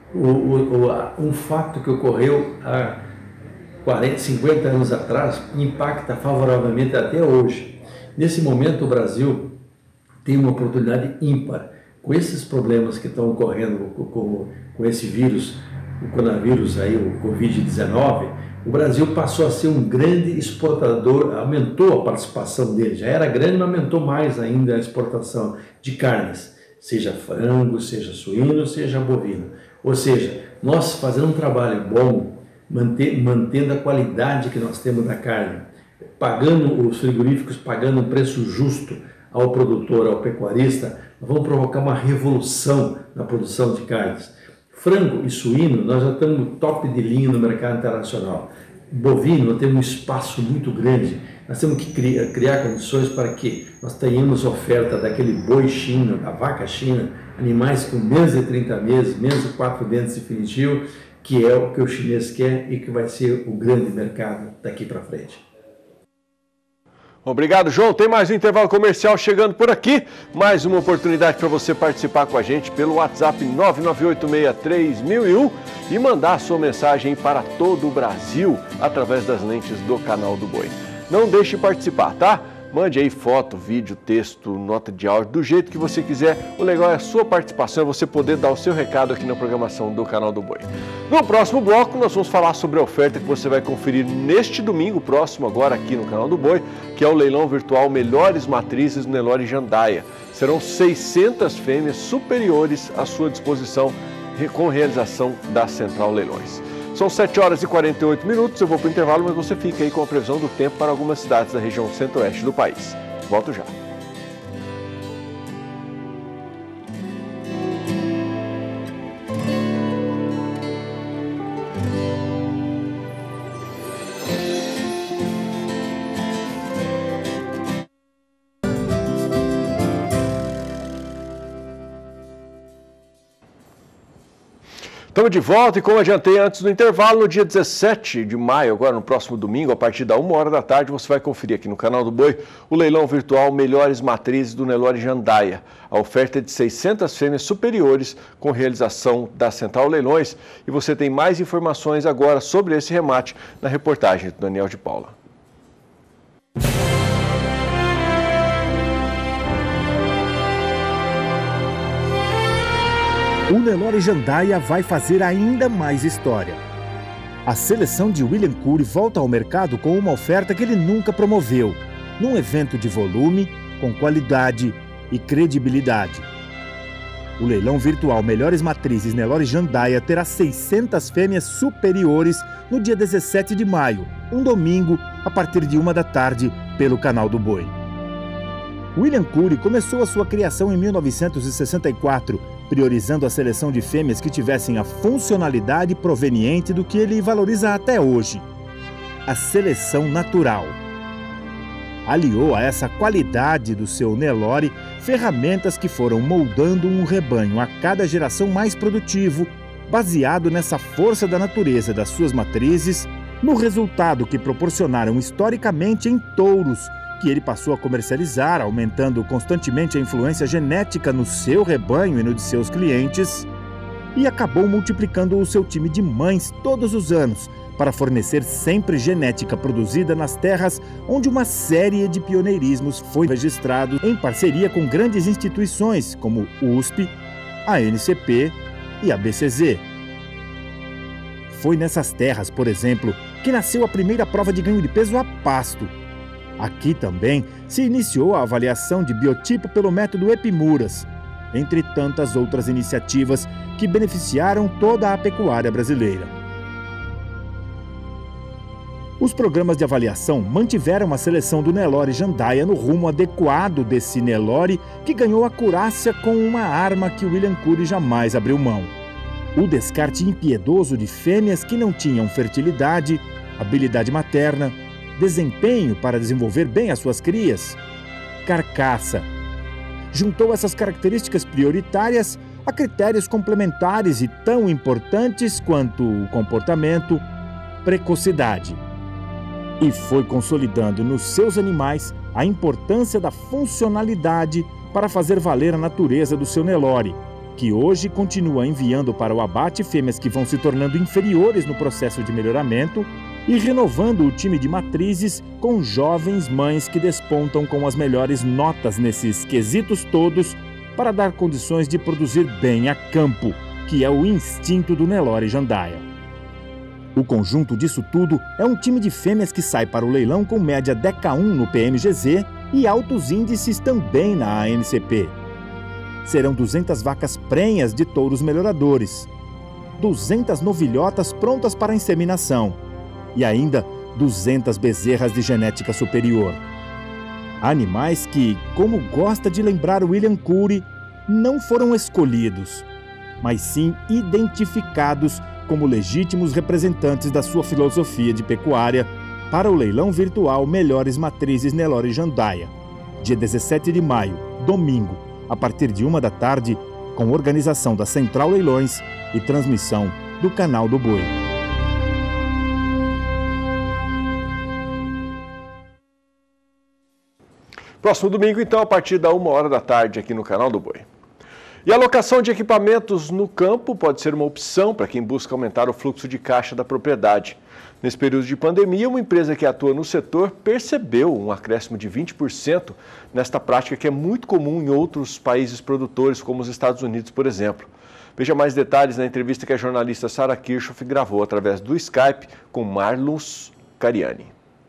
Um fato que ocorreu há 40, 50 anos atrás impacta favoravelmente até hoje. Nesse momento, o Brasil tem uma oportunidade ímpar. Com esses problemas que estão ocorrendo com esse vírus, o coronavírus, aí, o Covid-19, o Brasil passou a ser um grande exportador, aumentou a participação dele, já era grande, mas aumentou mais ainda a exportação de carnes, seja frango, seja suíno, seja bovino. Ou seja, nós fazendo um trabalho bom, mantendo a qualidade que nós temos da carne, pagando os frigoríficos, pagando um preço justo ao produtor, ao pecuarista, nós vamos provocar uma revolução na produção de carnes. Frango e suíno, nós já estamos top de linha no mercado internacional. Bovino, nós temos um espaço muito grande Nós temos que criar condições para que nós tenhamos oferta daquele boi China, da vaca China, animais com menos de 30 meses, menos de 4 dentes definitivo, que é o que o chinês quer e que vai ser o grande mercado daqui para frente. Obrigado, João. Tem mais um intervalo comercial chegando por aqui. Mais uma oportunidade para você participar com a gente pelo WhatsApp 99863.001 e mandar a sua mensagem para todo o Brasil através das lentes do Canal do Boi. Não deixe de participar, tá? Mande aí foto, vídeo, texto, nota de áudio, do jeito que você quiser. O legal é a sua participação, é você poder dar o seu recado aqui na programação do Canal do Boi. No próximo bloco, nós vamos falar sobre a oferta que você vai conferir neste domingo próximo, agora aqui no Canal do Boi, que é o leilão virtual Melhores Matrizes do Nelore Jandaia. Serão 600 fêmeas superiores à sua disposição com realização da Central Leilões. São 7 horas e 48 minutos, eu vou para o intervalo, mas você fica aí com a previsão do tempo para algumas cidades da região centro-oeste do país. Volto já. Estamos de volta e como adiantei antes do intervalo, no dia 17 de maio, agora no próximo domingo, a partir da 1h da tarde, você vai conferir aqui no Canal do Boi o leilão virtual Melhores Matrizes do Nelore Jandaia. A oferta é de 600 fêmeas superiores com realização da Central Leilões e você tem mais informações agora sobre esse remate na reportagem do Daniel de Paula. O Nelore Jandaia vai fazer ainda mais história. A seleção de William Cury volta ao mercado com uma oferta que ele nunca promoveu, num evento de volume, com qualidade e credibilidade. O leilão virtual Melhores Matrizes Nelore Jandaia terá 600 fêmeas superiores no dia 17 de maio, um domingo, a partir de 1h da tarde, pelo Canal do Boi. William Cury começou a sua criação em 1964, priorizando a seleção de fêmeas que tivessem a funcionalidade proveniente do que ele valoriza até hoje, a seleção natural. Aliou a essa qualidade do seu Nelore ferramentas que foram moldando um rebanho a cada geração mais produtivo, baseado nessa força da natureza das suas matrizes, no resultado que proporcionaram historicamente em touros, que ele passou a comercializar, aumentando constantemente a influência genética no seu rebanho e no de seus clientes, e acabou multiplicando o seu time de mães todos os anos, para fornecer sempre genética produzida nas terras onde uma série de pioneirismos foi registrado em parceria com grandes instituições como USP, a ANCP e a BCZ. Foi nessas terras, por exemplo, que nasceu a primeira prova de ganho de peso a pasto. Aqui também se iniciou a avaliação de biotipo pelo método Epimuras, entre tantas outras iniciativas que beneficiaram toda a pecuária brasileira. Os programas de avaliação mantiveram a seleção do Nelore Jandaia no rumo adequado desse Nelore que ganhou acurácia com uma arma que William Cury jamais abriu mão: o descarte impiedoso de fêmeas que não tinham fertilidade, habilidade materna, desempenho para desenvolver bem as suas crias, carcaça. Juntou essas características prioritárias a critérios complementares e tão importantes quanto o comportamento, precocidade. E foi consolidando nos seus animais a importância da funcionalidade para fazer valer a natureza do seu Nelore, que hoje continua enviando para o abate fêmeas que vão se tornando inferiores no processo de melhoramento e renovando o time de matrizes com jovens mães que despontam com as melhores notas nesses quesitos todos para dar condições de produzir bem a campo, que é o instinto do Nelore Jandaia. O conjunto disso tudo é um time de fêmeas que sai para o leilão com média DECA 1 no PMGZ e altos índices também na ANCP. Serão 200 vacas prenhas de touros melhoradores, 200 novilhotas prontas para inseminação, e ainda 200 bezerras de genética superior. Animais que, como gosta de lembrar William Cury, não foram escolhidos, mas sim identificados como legítimos representantes da sua filosofia de pecuária, para o leilão virtual Melhores Matrizes Nelore Jandaia, dia 17 de maio, domingo, a partir de 1 da tarde, com organização da Central Leilões e transmissão do Canal do Boi. Próximo domingo, então, a partir da 1 da tarde, aqui no Canal do Boi. E a locação de equipamentos no campo pode ser uma opção para quem busca aumentar o fluxo de caixa da propriedade. Nesse período de pandemia, uma empresa que atua no setor percebeu um acréscimo de 20% nesta prática que é muito comum em outros países produtores, como os Estados Unidos, por exemplo. Veja mais detalhes na entrevista que a jornalista Sara Kirchhoff gravou através do Skype com Marlos Cariani.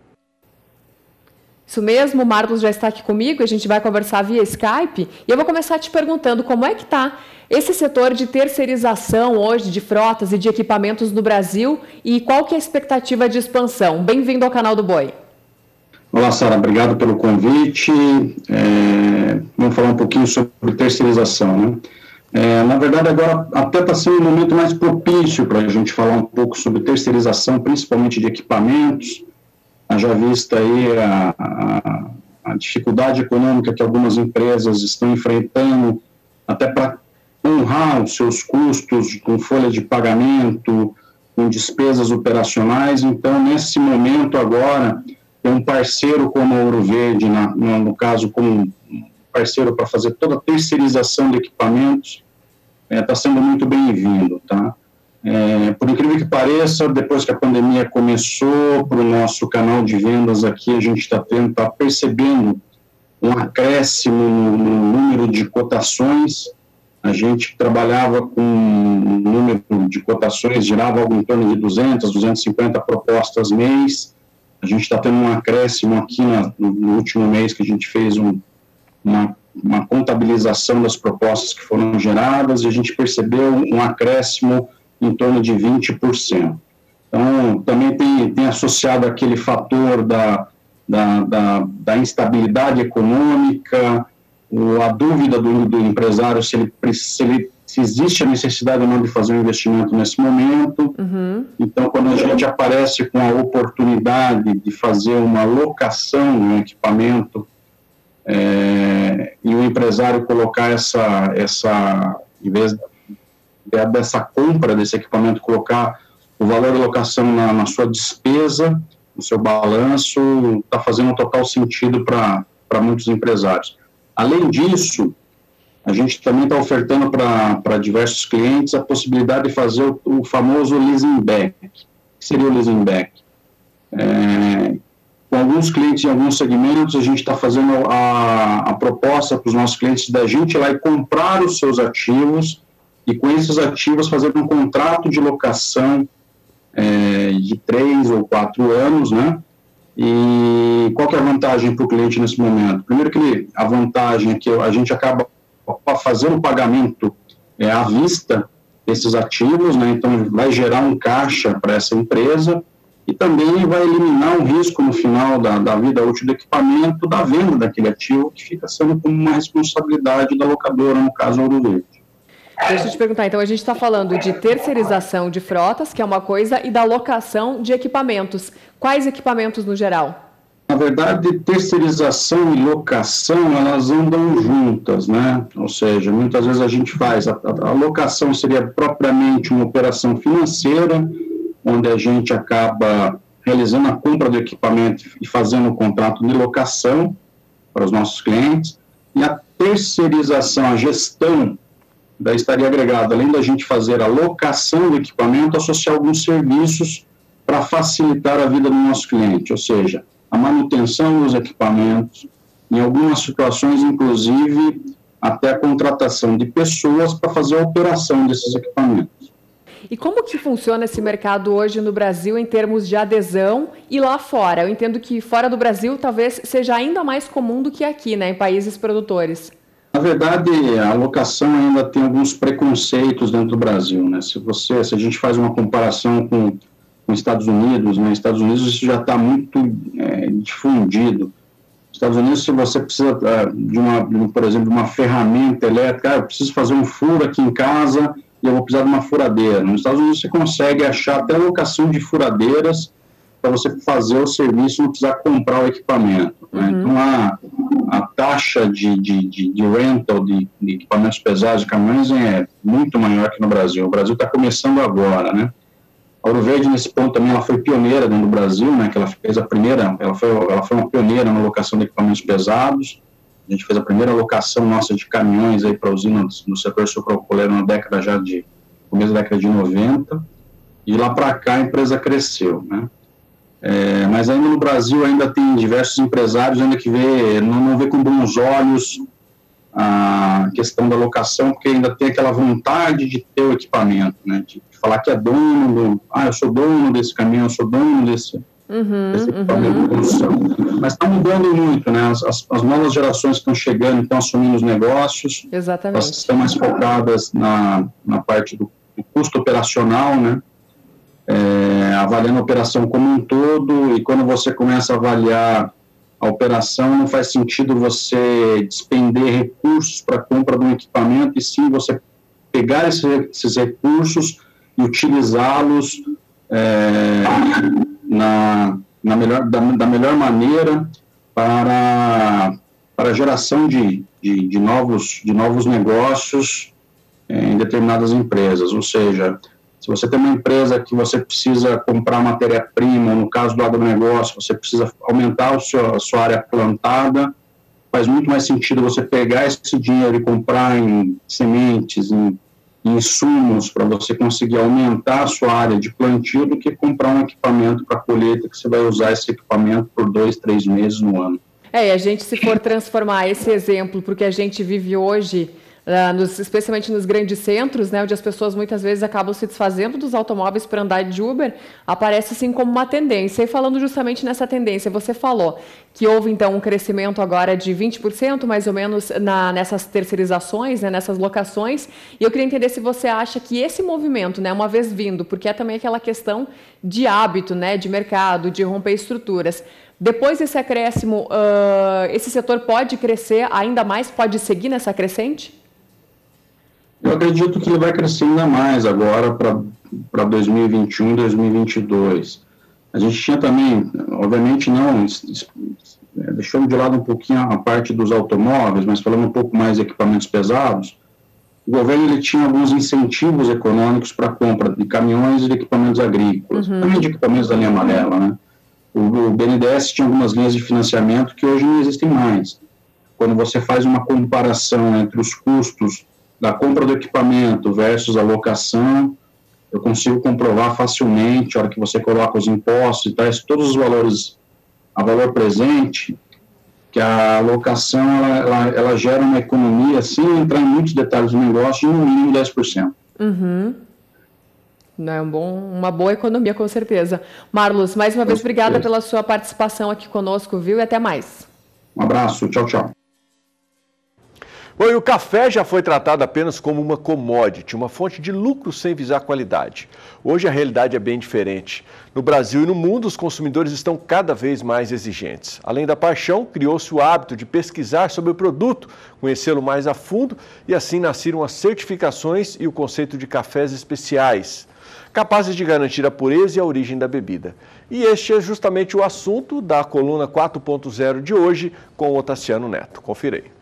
Isso mesmo, o Marlos já está aqui comigo, a gente vai conversar via Skype e eu vou começar te perguntando como é que está esse setor de terceirização hoje de frotas e de equipamentos no Brasil e qual que é a expectativa de expansão. Bem-vindo ao Canal do Boi. Olá, Sara, obrigado pelo convite. Vamos falar um pouquinho sobre terceirização, né? Na verdade, agora até está sendo um momento mais propício para a gente falar um pouco sobre terceirização, principalmente de equipamentos. Já vista aí a dificuldade econômica que algumas empresas estão enfrentando, até para honrar os seus custos com folha de pagamento, com despesas operacionais. Então, nesse momento agora, tem um parceiro como a Ouro Verde, no caso, como um parceiro para fazer toda a terceirização de equipamentos, está sendo muito bem-vindo, tá? Por incrível que pareça, depois que a pandemia começou, para o nosso canal de vendas aqui, a gente está percebendo um acréscimo no número de cotações. A gente trabalhava com um número de cotações, girava algo em torno de 200, 250 propostas mês. A gente está tendo um acréscimo aqui no último mês que a gente fez uma contabilização das propostas que foram geradas e a gente percebeu um acréscimo em torno de 20%. Então, também tem associado aquele fator da instabilidade econômica, a dúvida do empresário se existe a necessidade ou não de fazer um investimento nesse momento. Uhum. Então, quando a gente aparece com a oportunidade de fazer uma locação no equipamento e o empresário colocar em vez dessa compra desse equipamento, colocar o valor de locação na sua despesa, no seu balanço, está fazendo um total sentido para muitos empresários. Além disso, a gente também está ofertando para diversos clientes a possibilidade de fazer o famoso leasing back. O que seria o leasing back? Com alguns clientes em alguns segmentos, a gente está fazendo a proposta para os nossos clientes da gente ir lá e comprar os seus ativos e com esses ativos fazer um contrato de locação de 3 ou 4 anos, né? E qual que é a vantagem para o cliente nesse momento? Primeiro que a vantagem é que a gente acaba fazendo o pagamento à vista desses ativos, né? Então vai gerar um caixa para essa empresa e também vai eliminar um risco no final da vida útil do equipamento, da venda daquele ativo, que fica sendo como uma responsabilidade da locadora, no caso Ouro Verde. Deixa eu te perguntar, então a gente está falando de terceirização de frotas, que é uma coisa, e da locação de equipamentos. Quais equipamentos no geral? Na verdade, terceirização e locação, elas andam juntas, né? Ou seja, muitas vezes a gente faz, a locação seria propriamente uma operação financeira, onde a gente acaba realizando a compra do equipamento e fazendo o contrato de locação para os nossos clientes, e a terceirização, a gestão, daí estaria agregado, além da gente fazer a locação do equipamento, associar alguns serviços para facilitar a vida do nosso cliente, ou seja, a manutenção dos equipamentos, em algumas situações, inclusive, até a contratação de pessoas para fazer a operação desses equipamentos. E como que funciona esse mercado hoje no Brasil em termos de adesão e lá fora? Eu entendo que fora do Brasil talvez seja ainda mais comum do que aqui, né, em países produtores. Na verdade, a locação ainda tem alguns preconceitos dentro do Brasil, né? Se a gente faz uma comparação com os Estados Unidos, né? Estados Unidos isso já está muito difundido. Nos Estados Unidos, se você precisa por exemplo, de uma ferramenta elétrica, eu preciso fazer um furo aqui em casa e eu vou precisar de uma furadeira. Nos Estados Unidos você consegue achar até locação de furadeiras para você fazer o serviço não precisar comprar o equipamento. Né? Então, a taxa de rental de equipamentos pesados de caminhões é muito maior que no Brasil. O Brasil está começando agora, né? A Ouro Verde, nesse ponto, também ela foi pioneira dentro do Brasil, né? Que ela fez a primeira, ela foi uma pioneira na locação de equipamentos pesados. A gente fez a primeira locação nossa de caminhões aí para usinas no setor sucroalcooleiro na década já de começo da década de 90. E lá para cá a empresa cresceu, né? Mas ainda no Brasil ainda tem diversos empresários ainda que não vê com bons olhos a questão da locação, porque ainda tem aquela vontade de ter o equipamento, né? De falar que é dono eu sou dono desse caminhão, eu sou dono desse equipamento de produção. Mas está mudando muito, né? As novas gerações que estão chegando, estão assumindo os negócios. Exatamente. Elas estão mais focadas na parte do custo operacional, né? Avaliando a operação como um todo, e quando você começa a avaliar a operação, não faz sentido você despender recursos para a compra de um equipamento, e sim você pegar esses recursos e utilizá-los da melhor maneira para a geração de novos negócios em determinadas empresas. Ou seja, se você tem uma empresa que você precisa comprar matéria-prima, no caso do agronegócio, você precisa aumentar a sua área plantada, faz muito mais sentido você pegar esse dinheiro e comprar em sementes, em insumos, para você conseguir aumentar a sua área de plantio, do que comprar um equipamento para colheita, que você vai usar esse equipamento por 2, 3 meses no ano. E a gente, se for transformar esse exemplo para o que a gente vive hoje, especialmente nos grandes centros, né, onde as pessoas muitas vezes acabam se desfazendo dos automóveis para andar de Uber, aparece assim como uma tendência. E falando justamente nessa tendência, você falou que houve então um crescimento agora de 20% mais ou menos nessas terceirizações, né, nessas locações, e eu queria entender se você acha que esse movimento, né, uma vez vindo, porque é também aquela questão de hábito, né, de mercado, de romper estruturas, depois desse acréscimo, esse setor pode crescer ainda mais, pode seguir nessa crescente? Eu acredito que ele vai crescer ainda mais agora para 2021, 2022. A gente tinha também, obviamente deixando de lado um pouquinho a parte dos automóveis, mas falando um pouco mais de equipamentos pesados, o governo ele tinha alguns incentivos econômicos para a compra de caminhões e de equipamentos agrícolas, também de equipamentos da linha amarela, né? O BNDES tinha algumas linhas de financiamento que hoje não existem mais. Quando você faz uma comparação entre os custos da compra do equipamento versus a locação, eu consigo comprovar facilmente, a hora que você coloca os impostos e tais, todos os valores a valor presente, que a locação ela gera uma economia, sem entrar em muitos detalhes do negócio, de no mínimo 10%. É uma boa economia, com certeza. Marlos, mais uma vez, obrigada pela sua participação aqui conosco, viu? E até mais. Um abraço, tchau, tchau. Bom, e o café já foi tratado apenas como uma commodity, uma fonte de lucro sem visar qualidade. Hoje a realidade é bem diferente. No Brasil e no mundo, os consumidores estão cada vez mais exigentes. Além da paixão, criou-se o hábito de pesquisar sobre o produto, conhecê-lo mais a fundo, e assim nasceram as certificações e o conceito de cafés especiais, capazes de garantir a pureza e a origem da bebida. E este é justamente o assunto da coluna 4.0 de hoje com o Otaciano Neto. Confira aí.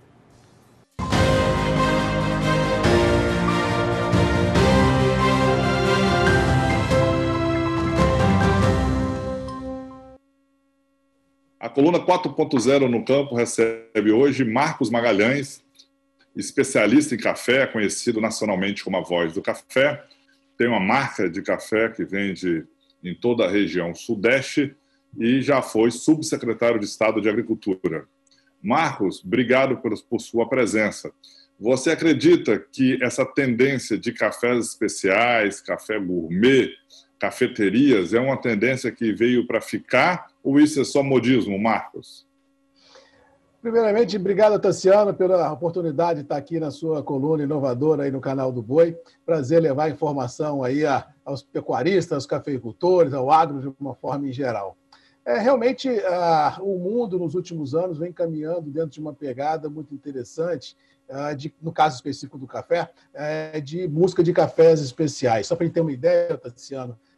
A coluna 4.0 no campo recebe hoje Marcos Magalhães, especialista em café, conhecido nacionalmente como a Voz do Café. Tem uma marca de café que vende em toda a região sudeste e já foi subsecretário de Estado de Agricultura. Marcos, obrigado por sua presença. Você acredita que essa tendência de cafés especiais, café gourmet, cafeterias, é uma tendência que veio para ficar ou isso é só modismo, Marcos? Primeiramente, obrigado, Tassiano, pela oportunidade de estar aqui na sua coluna inovadora aí no canal do Boi. Prazer levar informação aí aos pecuaristas, aos cafeicultores, ao agro de uma forma em geral. Realmente, o mundo nos últimos anos vem caminhando dentro de uma pegada muito interessante, no caso específico do café, de busca de cafés especiais. Só para a gente ter uma ideia, Tassiano,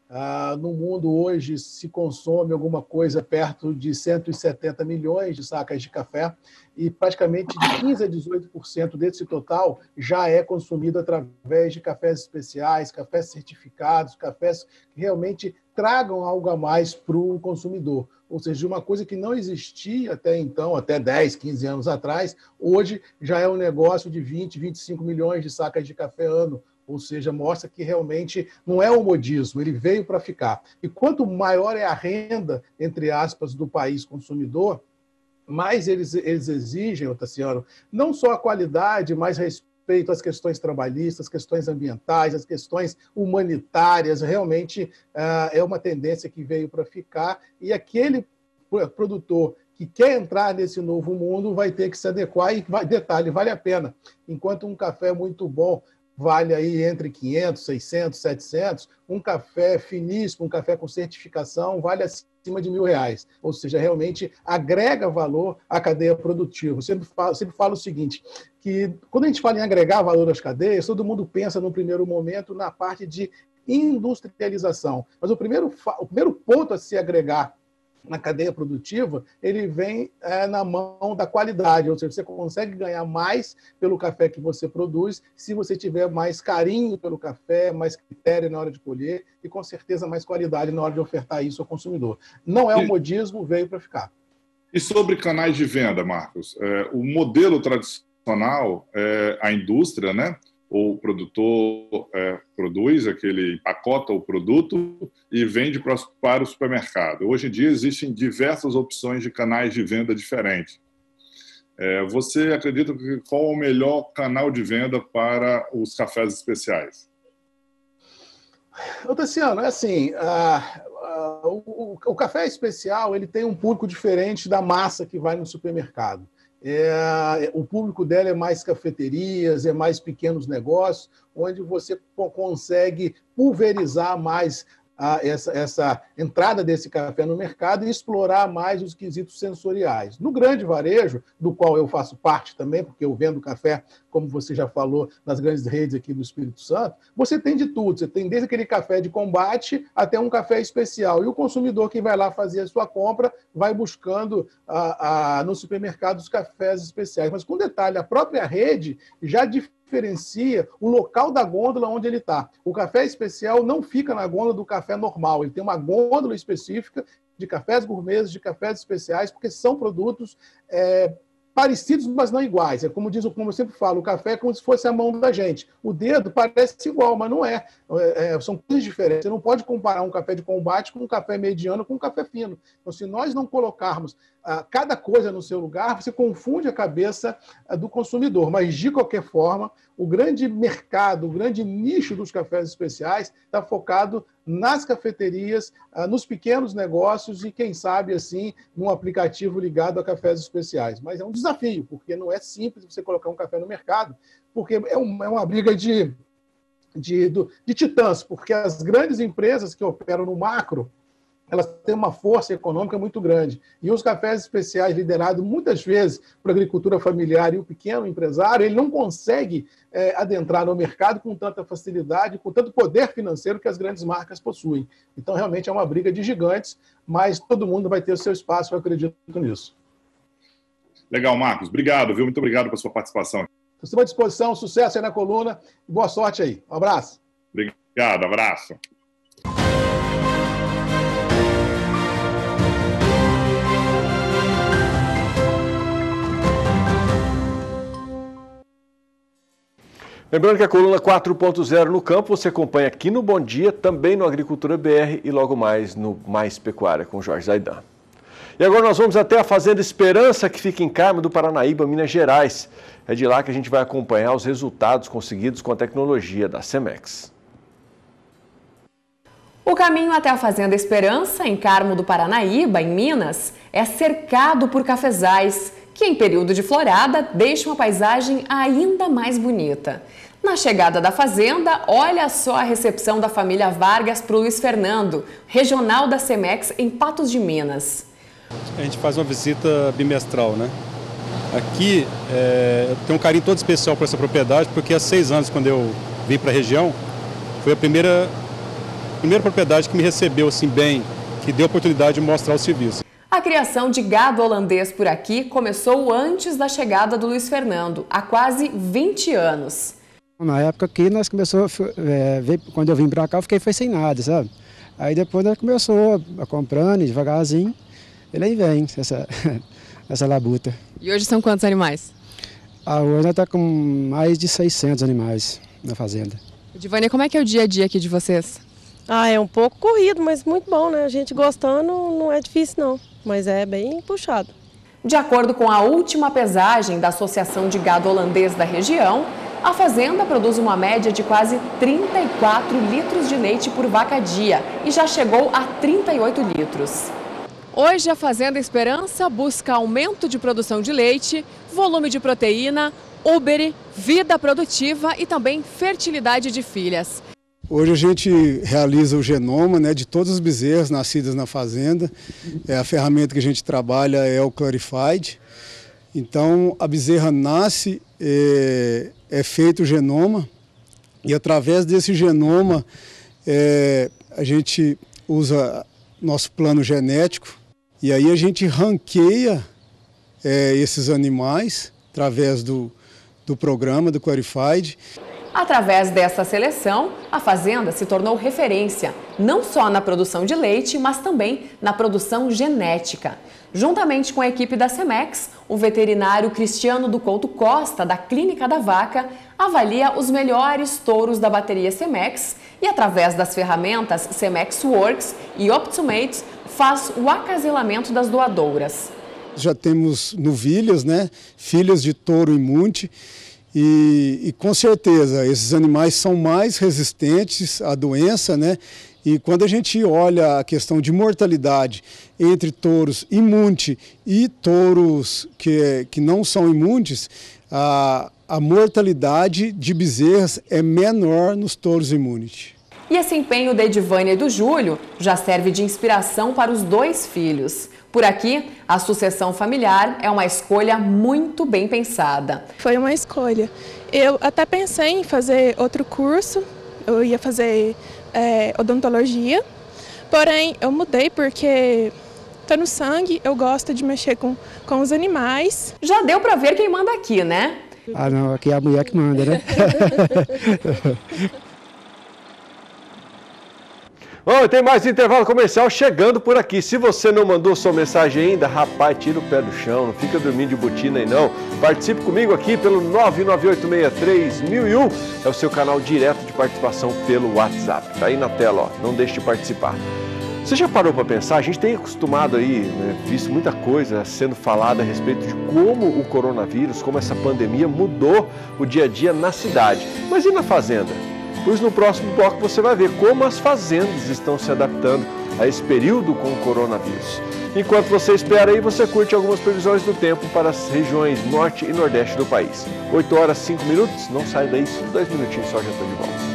No mundo hoje se consome alguma coisa perto de 170 milhões de sacas de café e praticamente de 15% a 18% desse total já é consumido através de cafés especiais, cafés certificados, cafés que realmente tragam algo a mais para o consumidor. Ou seja, uma coisa que não existia até então, até 10, 15 anos atrás, hoje já é um negócio de 20, 25 milhões de sacas de café ano. Ou seja, mostra que realmente não é um modismo, ele veio para ficar. E quanto maior é a renda, entre aspas, do país consumidor, mais eles exigem, Tassiano, não só a qualidade, mas respeito às questões trabalhistas, às questões ambientais, às questões humanitárias. Realmente é uma tendência que veio para ficar. E aquele produtor que quer entrar nesse novo mundo vai ter que se adequar. E, detalhe, vale a pena. Enquanto um café muito bom vale aí entre 500, 600, 700, um café finíssimo, um café com certificação, vale acima de R$1.000. Ou seja, realmente agrega valor à cadeia produtiva. Eu sempre falo o seguinte, que quando a gente fala em agregar valor às cadeias, todo mundo pensa no primeiro momento na parte de industrialização. Mas o primeiro ponto a se agregar na cadeia produtiva, ele vem na mão da qualidade, ou seja, você consegue ganhar mais pelo café que você produz se você tiver mais carinho pelo café, mais critério na hora de colher e, com certeza, mais qualidade na hora de ofertar isso ao consumidor. Não é um modismo, veio para ficar. E sobre canais de venda, Marcos, o modelo tradicional é a indústria, né? O produtor produz, empacota o produto e vende para o supermercado. Hoje em dia existem diversas opções de canais de venda diferentes. Você acredita que qual é o melhor canal de venda para os cafés especiais? Tassiano, é assim, o café especial ele tem um público diferente da massa que vai no supermercado. O público dela é mais cafeterias, é mais pequenos negócios, onde você consegue pulverizar mais essa entrada desse café no mercado e explorar mais os quesitos sensoriais. No grande varejo, do qual eu faço parte também, porque eu vendo café, como você já falou, nas grandes redes aqui do Espírito Santo, você tem de tudo. Você tem desde aquele café de combate até um café especial. E o consumidor que vai lá fazer a sua compra vai buscando no supermercado os cafés especiais. Mas com detalhe, a própria rede já diferencia o local da gôndola onde ele está. O café especial não fica na gôndola do café normal, ele tem uma gôndola específica de cafés gourmets, de cafés especiais, porque são produtos parecidos, mas não iguais. É como eu sempre falo, o café é como se fosse a mão da gente. O dedo parece igual, mas não é. São coisas diferentes. Você não pode comparar um café de combate com um café mediano com um café fino. Então, se nós não colocarmos cada coisa no seu lugar, você confunde a cabeça do consumidor. Mas, de qualquer forma, o grande mercado, o grande nicho dos cafés especiais está focado nas cafeterias, nos pequenos negócios e, quem sabe, assim, num aplicativo ligado a cafés especiais. Mas é um desafio, porque não é simples você colocar um café no mercado, porque é uma briga de titãs, porque as grandes empresas que operam no macro, elas têm uma força econômica muito grande. E os cafés especiais, liderados muitas vezes por agricultura familiar e o pequeno empresário, ele não consegue adentrar no mercado com tanta facilidade, com tanto poder financeiro que as grandes marcas possuem. Então, realmente, é uma briga de gigantes, mas todo mundo vai ter o seu espaço, eu acredito nisso. Legal, Marcos. Obrigado, viu? Muito obrigado pela sua participação. Estou à disposição, sucesso aí na coluna. Boa sorte aí. Um abraço. Obrigado, abraço. Lembrando que a coluna 4.0 no campo você acompanha aqui no Bom Dia, também no Agricultura BR e logo mais no Mais Pecuária com Jorge Zaidan. E agora nós vamos até a Fazenda Esperança, que fica em Carmo do Paranaíba, Minas Gerais. É de lá que a gente vai acompanhar os resultados conseguidos com a tecnologia da Cemex. O caminho até a Fazenda Esperança, em Carmo do Paranaíba, em Minas, é cercado por cafezais, que em período de florada deixa uma paisagem ainda mais bonita. Na chegada da fazenda, olha só a recepção da família Vargas para o Luiz Fernando, regional da Cemex em Patos de Minas. A gente faz uma visita bimestral, né? Aqui eu tenho um carinho todo especial por essa propriedade, porque há 6 anos, quando eu vim para a região, foi a primeira Primeira propriedade que me recebeu assim bem, que deu oportunidade de mostrar o serviço. A criação de gado holandês por aqui começou antes da chegada do Luiz Fernando, há quase 20 anos. Na época que nós começamos, quando eu vim para cá, eu fiquei sem nada, sabe? Aí depois nós começou a comprando devagarzinho, ele aí vem, essa labuta. E hoje são quantos animais? Hoje nós estamos com mais de 600 animais na fazenda. Divânia, como é que é o dia a dia aqui de vocês? É um pouco corrido, mas muito bom, né? A gente gostando não é difícil não, mas é bem puxado. De acordo com a última pesagem da Associação de Gado Holandês da região, a fazenda produz uma média de quase 34 litros de leite por vaca dia e já chegou a 38 litros. Hoje a Fazenda Esperança busca aumento de produção de leite, volume de proteína, úbere, vida produtiva e também fertilidade de filhas. Hoje a gente realiza o genoma, né, de todos os bezerros nascidos na fazenda. A ferramenta que a gente trabalha é o Clarified. Então a bezerra nasce, é feito o genoma e através desse genoma a gente usa nosso plano genético e aí a gente ranqueia esses animais através do programa do Clarified. Através dessa seleção, a fazenda se tornou referência, não só na produção de leite, mas também na produção genética. Juntamente com a equipe da Cemex, o veterinário Cristiano do Couto Costa, da Clínica da Vaca, avalia os melhores touros da bateria Cemex e, através das ferramentas Cemex Works e Optimate, faz o acaselamento das doadoras. Já temos novilhas, né, filhas de touro imunte. E com certeza esses animais são mais resistentes à doença, né? E quando a gente olha a questão de mortalidade entre touros imunte e touros que não são imuntes, a mortalidade de bezerras é menor nos touros imuntes. E esse empenho da Edivânia e do Júlio já serve de inspiração para os dois filhos. Por aqui, a sucessão familiar é uma escolha muito bem pensada. Foi uma escolha. Eu até pensei em fazer outro curso, eu ia fazer odontologia, porém eu mudei porque está no sangue, eu gosto de mexer com os animais. Já deu para ver quem manda aqui, né? Não, aqui é a mulher que manda, né? Bom, tem mais intervalo comercial chegando por aqui. Se você não mandou sua mensagem ainda, rapaz, tira o pé do chão, não fica dormindo de botina aí não. Participe comigo aqui pelo 998631001, é o seu canal direto de participação pelo WhatsApp. Tá aí na tela, ó, não deixe de participar. Você já parou para pensar? A gente tem acostumado aí, né, visto muita coisa sendo falada a respeito de como o coronavírus, como essa pandemia mudou o dia a dia na cidade. Mas e na fazenda? Pois no próximo bloco você vai ver como as fazendas estão se adaptando a esse período com o coronavírus. Enquanto você espera aí, você curte algumas previsões do tempo para as regiões norte e nordeste do país. 8 horas 5 minutos, não sai daí, 2 minutinhos só, já estou de volta.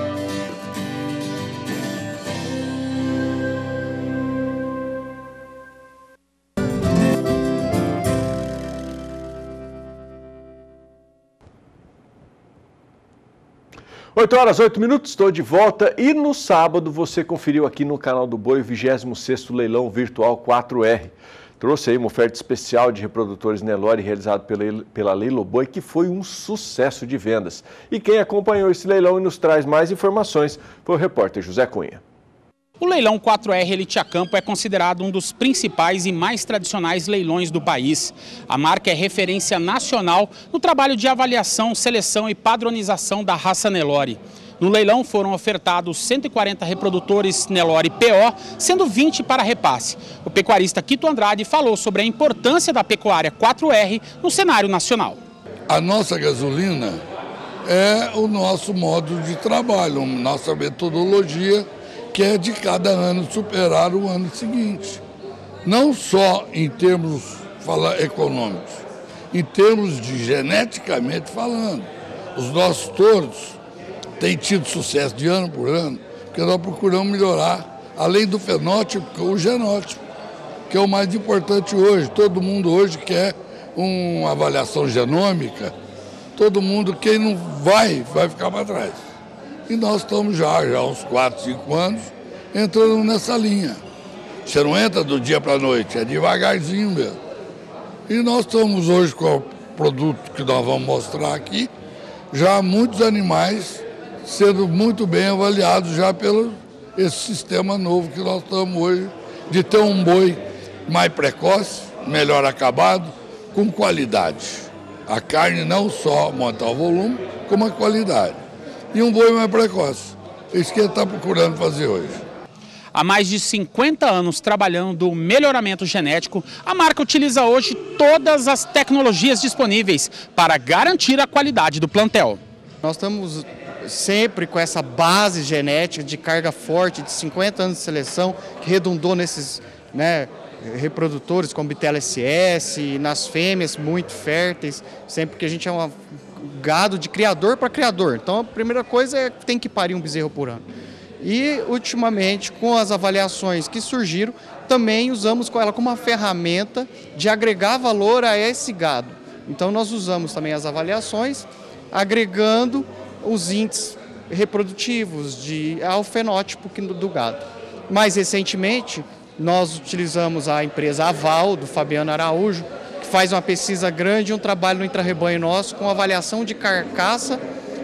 Oito horas, 8 minutos, estou de volta e no sábado você conferiu aqui no canal do Boi o 26º Leilão Virtual 4R. Trouxe aí uma oferta especial de reprodutores Nelore realizado pela Leiloboi, que foi um sucesso de vendas. E quem acompanhou esse leilão e nos traz mais informações foi o repórter José Cunha. O leilão 4R Elite a Campo é considerado um dos principais e mais tradicionais leilões do país. A marca é referência nacional no trabalho de avaliação, seleção e padronização da raça Nelore. No leilão foram ofertados 140 reprodutores Nelore PO, sendo 20 para repasse. O pecuarista Quito Andrade falou sobre a importância da pecuária 4R no cenário nacional. A nossa gasolina é o nosso modo de trabalho, nossa metodologia, que é de cada ano superar o ano seguinte. Não só em termos econômicos, em termos de geneticamente falando. Os nossos touros têm tido sucesso de ano por ano, porque nós procuramos melhorar, além do fenótipo, o genótipo, que é o mais importante hoje. Todo mundo hoje quer uma avaliação genômica, todo mundo, quem não vai ficar para trás. E nós estamos já há uns 4, 5 anos entrando nessa linha. Você não entra do dia para a noite, é devagarzinho mesmo. E nós estamos hoje com o produto que nós vamos mostrar aqui, já muitos animais sendo muito bem avaliados já pelo esse sistema novo que nós estamos hoje, de ter um boi mais precoce, melhor acabado, com qualidade. A carne não só aumentar o volume, como a qualidade. E um boi mais precoce. É isso que ele está procurando fazer hoje. Há mais de 50 anos trabalhando o melhoramento genético, a marca utiliza hoje todas as tecnologias disponíveis para garantir a qualidade do plantel. Nós estamos sempre com essa base genética de carga forte de 50 anos de seleção, que redundou nesses reprodutores como Bitela SS, nas fêmeas muito férteis, sempre que a gente é um gado de criador para criador. Então a primeira coisa é que tem que parir um bezerro por ano. E ultimamente, com as avaliações que surgiram, também usamos ela como uma ferramenta de agregar valor a esse gado. Então nós usamos também as avaliações, agregando os índices reprodutivos ao fenótipo do gado. Mais recentemente, nós utilizamos a empresa Aval, do Fabiano Araújo, que faz uma pesquisa grande e um trabalho no intrarrebanho nosso com avaliação de carcaça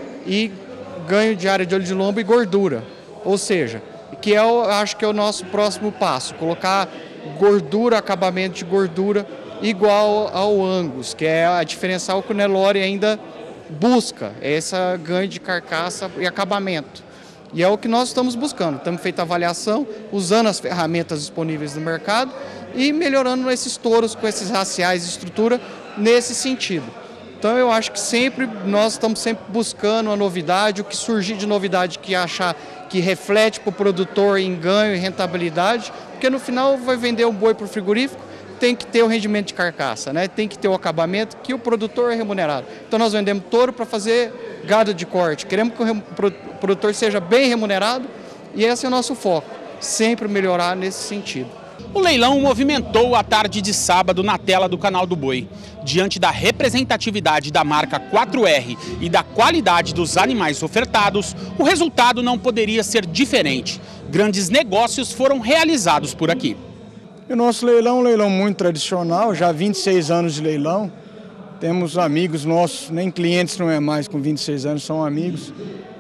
e ganho de área de olho de lombo e gordura. Ou seja, que acho que é o nosso próximo passo, colocar gordura, acabamento de gordura igual ao Angus, que é a diferencial que o Nelore ainda busca, essa ganho de carcaça e acabamento. E é o que nós estamos buscando. Estamos feito a avaliação, usando as ferramentas disponíveis no mercado e melhorando esses touros com esses raciais de estrutura nesse sentido. Então eu acho que nós estamos sempre buscando a novidade, o que surgir de novidade que achar que reflete para o produtor em ganho e rentabilidade, porque no final vai vender um boi para o frigorífico, tem que ter o rendimento de carcaça, tem que ter o acabamento que o produtor é remunerado. Então nós vendemos touro para fazer gado de corte, queremos que o produtor seja bem remunerado e esse é o nosso foco, sempre melhorar nesse sentido. O leilão movimentou a tarde de sábado na tela do Canal do Boi. Diante da representatividade da marca 4R e da qualidade dos animais ofertados, o resultado não poderia ser diferente. Grandes negócios foram realizados por aqui. O nosso leilão é um leilão muito tradicional, já há 26 anos de leilão. Temos amigos nossos, nem clientes não é mais com 26 anos, são amigos,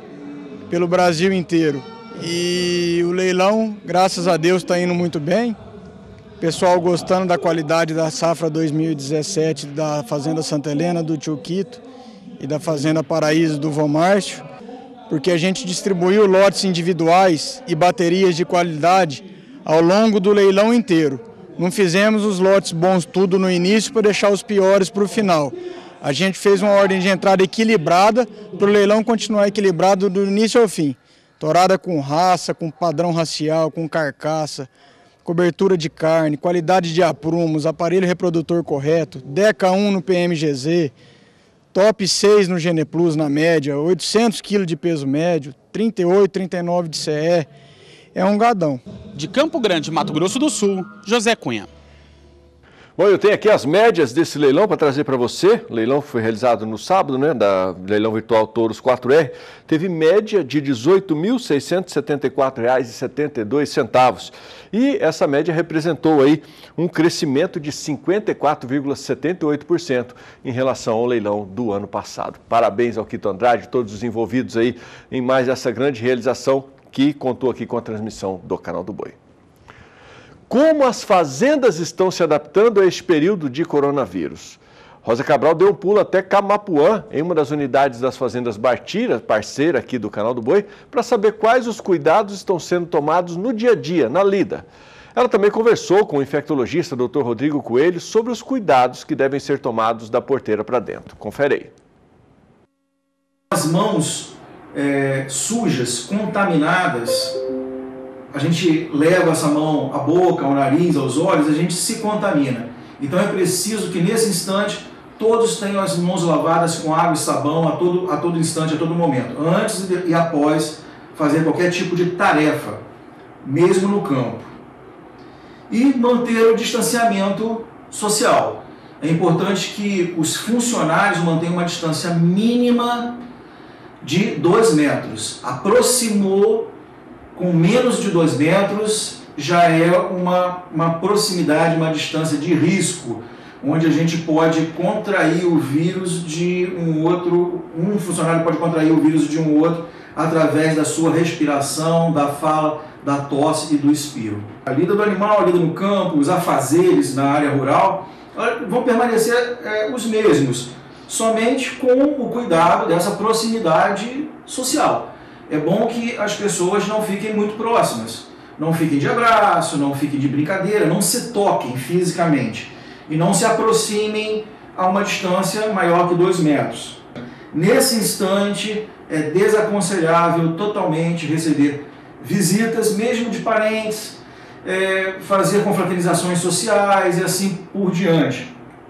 pelo Brasil inteiro. E o leilão, graças a Deus, está indo muito bem. Pessoal gostando da qualidade da safra 2017 da Fazenda Santa Helena, do Tio Quito e da Fazenda Paraíso do Vô Márcio, porque a gente distribuiu lotes individuais e baterias de qualidade ao longo do leilão inteiro. Não fizemos os lotes bons tudo no início para deixar os piores para o final. A gente fez uma ordem de entrada equilibrada para o leilão continuar equilibrado do início ao fim. Tourada com raça, com padrão racial, com carcaça, cobertura de carne, qualidade de aprumos, aparelho reprodutor correto, DECA 1 no PMGZ, top 6 no Geneplus na média, 800 kg de peso médio, 38, 39 de CE. É um gadão. De Campo Grande, Mato Grosso do Sul, José Cunha. Bom, eu tenho aqui as médias desse leilão para trazer para você. O leilão foi realizado no sábado, da leilão virtual Touros 4R. Teve média de R$ 18.674,72. E essa média representou aí um crescimento de 54,78% em relação ao leilão do ano passado. Parabéns ao Quito Andrade, todos os envolvidos aí em mais essa grande realização que contou aqui com a transmissão do Canal do Boi. Como as fazendas estão se adaptando a este período de coronavírus? Rosa Cabral deu um pulo até Camapuã, em uma das unidades das fazendas Bartira, parceira aqui do Canal do Boi, para saber quais os cuidados estão sendo tomados no dia a dia, na lida. Ela também conversou com o infectologista Dr. Rodrigo Coelho sobre os cuidados que devem ser tomados da porteira para dentro. Confere aí. As mãos sujas, contaminadas, a gente leva essa mão à boca, ao nariz, aos olhos, a gente se contamina. Então é preciso que nesse instante todos tenham as mãos lavadas com água e sabão a todo instante, a todo momento, antes e após fazer qualquer tipo de tarefa, mesmo no campo. E manter o distanciamento social. É importante que os funcionários mantenham uma distância mínima de 2 metros. Aproximou com menos de 2 metros, já é uma proximidade, uma distância de risco, onde a gente pode contrair o vírus de um outro, um funcionário pode contrair o vírus de um outro através da sua respiração, da fala, da tosse e do espirro. A lida do animal, a lida no campo, os afazeres na área rural vão permanecer os mesmos, somente com o cuidado dessa proximidade social. É bom que as pessoas não fiquem muito próximas, não fiquem de abraço, não fiquem de brincadeira, não se toquem fisicamente e não se aproximem a uma distância maior que 2 metros. Nesse instante, é desaconselhável totalmente receber visitas, mesmo de parentes, fazer confraternizações sociais e assim por diante.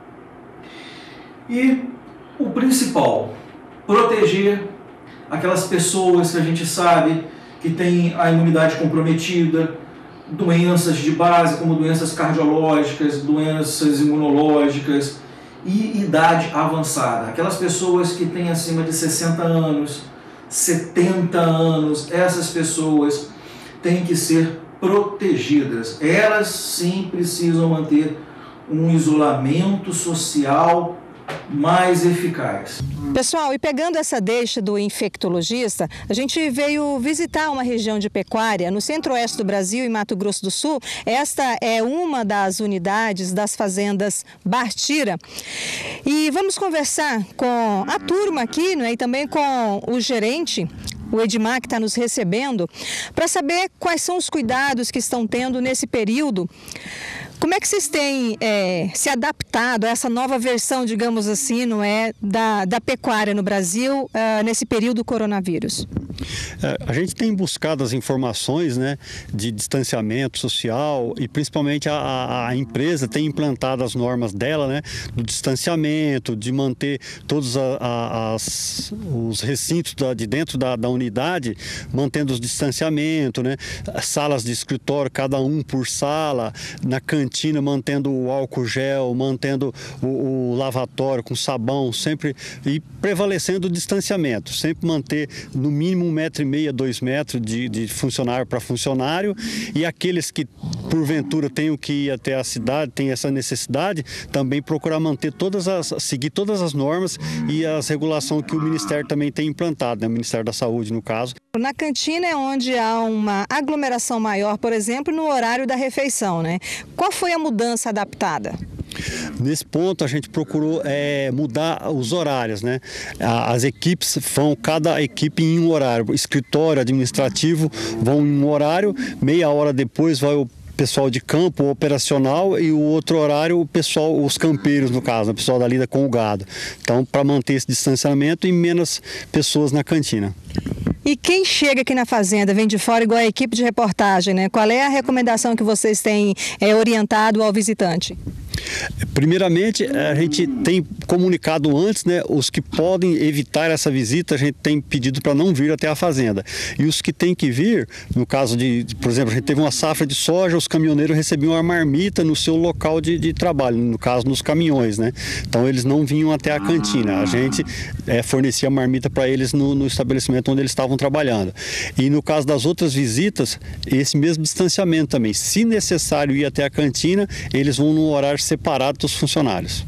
E o principal, proteger aquelas pessoas que a gente sabe que têm a imunidade comprometida, doenças de base como doenças cardiológicas, doenças imunológicas e idade avançada. Aquelas pessoas que têm acima de 60 anos, 70 anos, essas pessoas têm que ser protegidas. Elas sim precisam manter um isolamento social mais eficaz. Pessoal, e pegando essa deixa do infectologista, a gente veio visitar uma região de pecuária no centro-oeste do Brasil, em Mato Grosso do Sul. Esta é uma das unidades das fazendas Bartira. E vamos conversar com a turma aqui, né, e também com o gerente, o Edmar, que está nos recebendo, para saber quais são os cuidados que estão tendo nesse período. Como é que vocês têm se adaptado a essa nova versão, digamos assim, não é, da pecuária no Brasil nesse período do coronavírus? A gente tem buscado as informações, né, de distanciamento social e principalmente a empresa tem implantado as normas dela, né, do distanciamento, de manter todos os recintos de dentro da unidade, mantendo os distanciamentos, né, salas de escritório, cada um por sala, na cantina mantendo o álcool gel, mantendo o lavatório com sabão, sempre e prevalecendo o distanciamento, sempre manter no mínimo 1,5 metro, 2 metros de funcionário para funcionário, e aqueles que porventura tenham que ir até a cidade, tem essa necessidade, também procurar manter seguir todas as normas e as regulações que o Ministério também tem implantado, né? O Ministério da Saúde, no caso. Na cantina é onde há uma aglomeração maior, por exemplo, no horário da refeição, né? Qual foi a mudança adaptada? Nesse ponto a gente procurou mudar os horários, né? As equipes cada equipe em um horário. O escritório administrativo vão em um horário, meia hora depois vai o pessoal de campo operacional e o outro horário o pessoal, os campeiros no caso, o pessoal da lida com o gado. Então, para manter esse distanciamento e menos pessoas na cantina. E quem chega aqui na fazenda, vem de fora igual a equipe de reportagem, né? Qual é a recomendação que vocês têm orientado ao visitante? Primeiramente, a gente tem comunicado antes, né, os que podem evitar essa visita, a gente tem pedido para não vir até a fazenda. E os que têm que vir, no caso por exemplo, a gente teve uma safra de soja, os caminhoneiros recebiam uma marmita no seu local de trabalho, no caso nos caminhões, né? Então eles não vinham até a cantina, a gente fornecia a marmita para eles no estabelecimento onde eles estavam trabalhando. E no caso das outras visitas, esse mesmo distanciamento também. Se necessário ir até a cantina, eles vão num horário separado dos funcionários.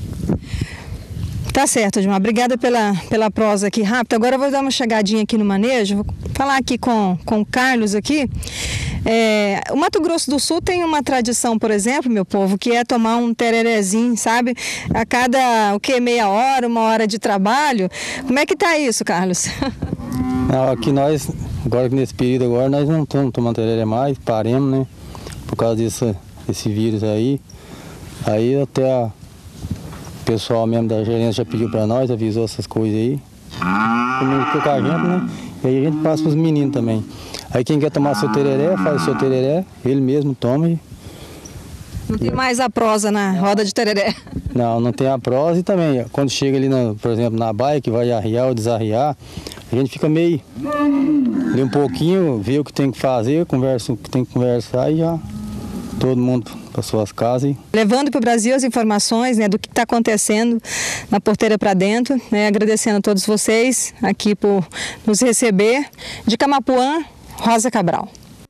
Tá certo, Edmar. Obrigada pela prosa aqui rápida. Agora eu vou dar uma chegadinha aqui no manejo, vou falar aqui com o Carlos aqui. O Mato Grosso do Sul tem uma tradição, por exemplo, meu povo, que é tomar um tererezinho, sabe? A cada, meia hora, 1 hora de trabalho. Como é que tá isso, Carlos? Aqui nós, agora nesse período agora, nós não estamos tomando tereré mais, paremos, né? Por causa desse vírus aí. Aí até o pessoal mesmo da gerência já pediu para nós, avisou essas coisas aí. Comunicou com a gente, né? E aí a gente passa para os meninos também. Aí quem quer tomar seu tereré, faz o seu tereré, ele mesmo toma e... Não tem mais a prosa na roda de tereré? Não tem a prosa e também, quando chega ali, por exemplo, na baia, que vai arriar ou desarriar, a gente fica meio... lê um pouquinho, vê o que tem que fazer, conversa o que tem que conversar e já todo mundo para suas casas. Levando para o Brasil as informações, né, do que está acontecendo na Porteira para Dentro, né, agradecendo a todos vocês aqui por nos receber. De Camapuã, Rosa Cabral.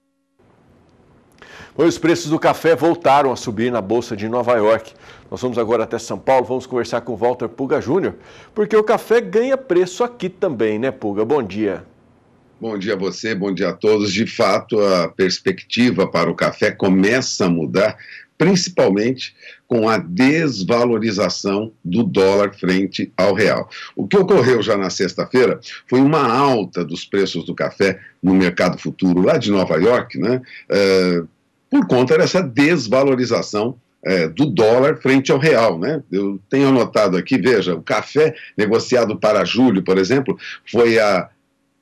Os preços do café voltaram a subir na Bolsa de Nova York. Nós vamos agora até São Paulo, vamos conversar com o Walter Puga Júnior, porque o café ganha preço aqui também, né, Puga? Bom dia. Bom dia a você, bom dia a todos. De fato, a perspectiva para o café começa a mudar, principalmente com a desvalorização do dólar frente ao real. O que ocorreu já na sexta-feira foi uma alta dos preços do café no mercado futuro lá de Nova York, né? Por conta dessa desvalorização do dólar frente ao real, né? Eu tenho anotado aqui, veja, o café negociado para julho, por exemplo, foi a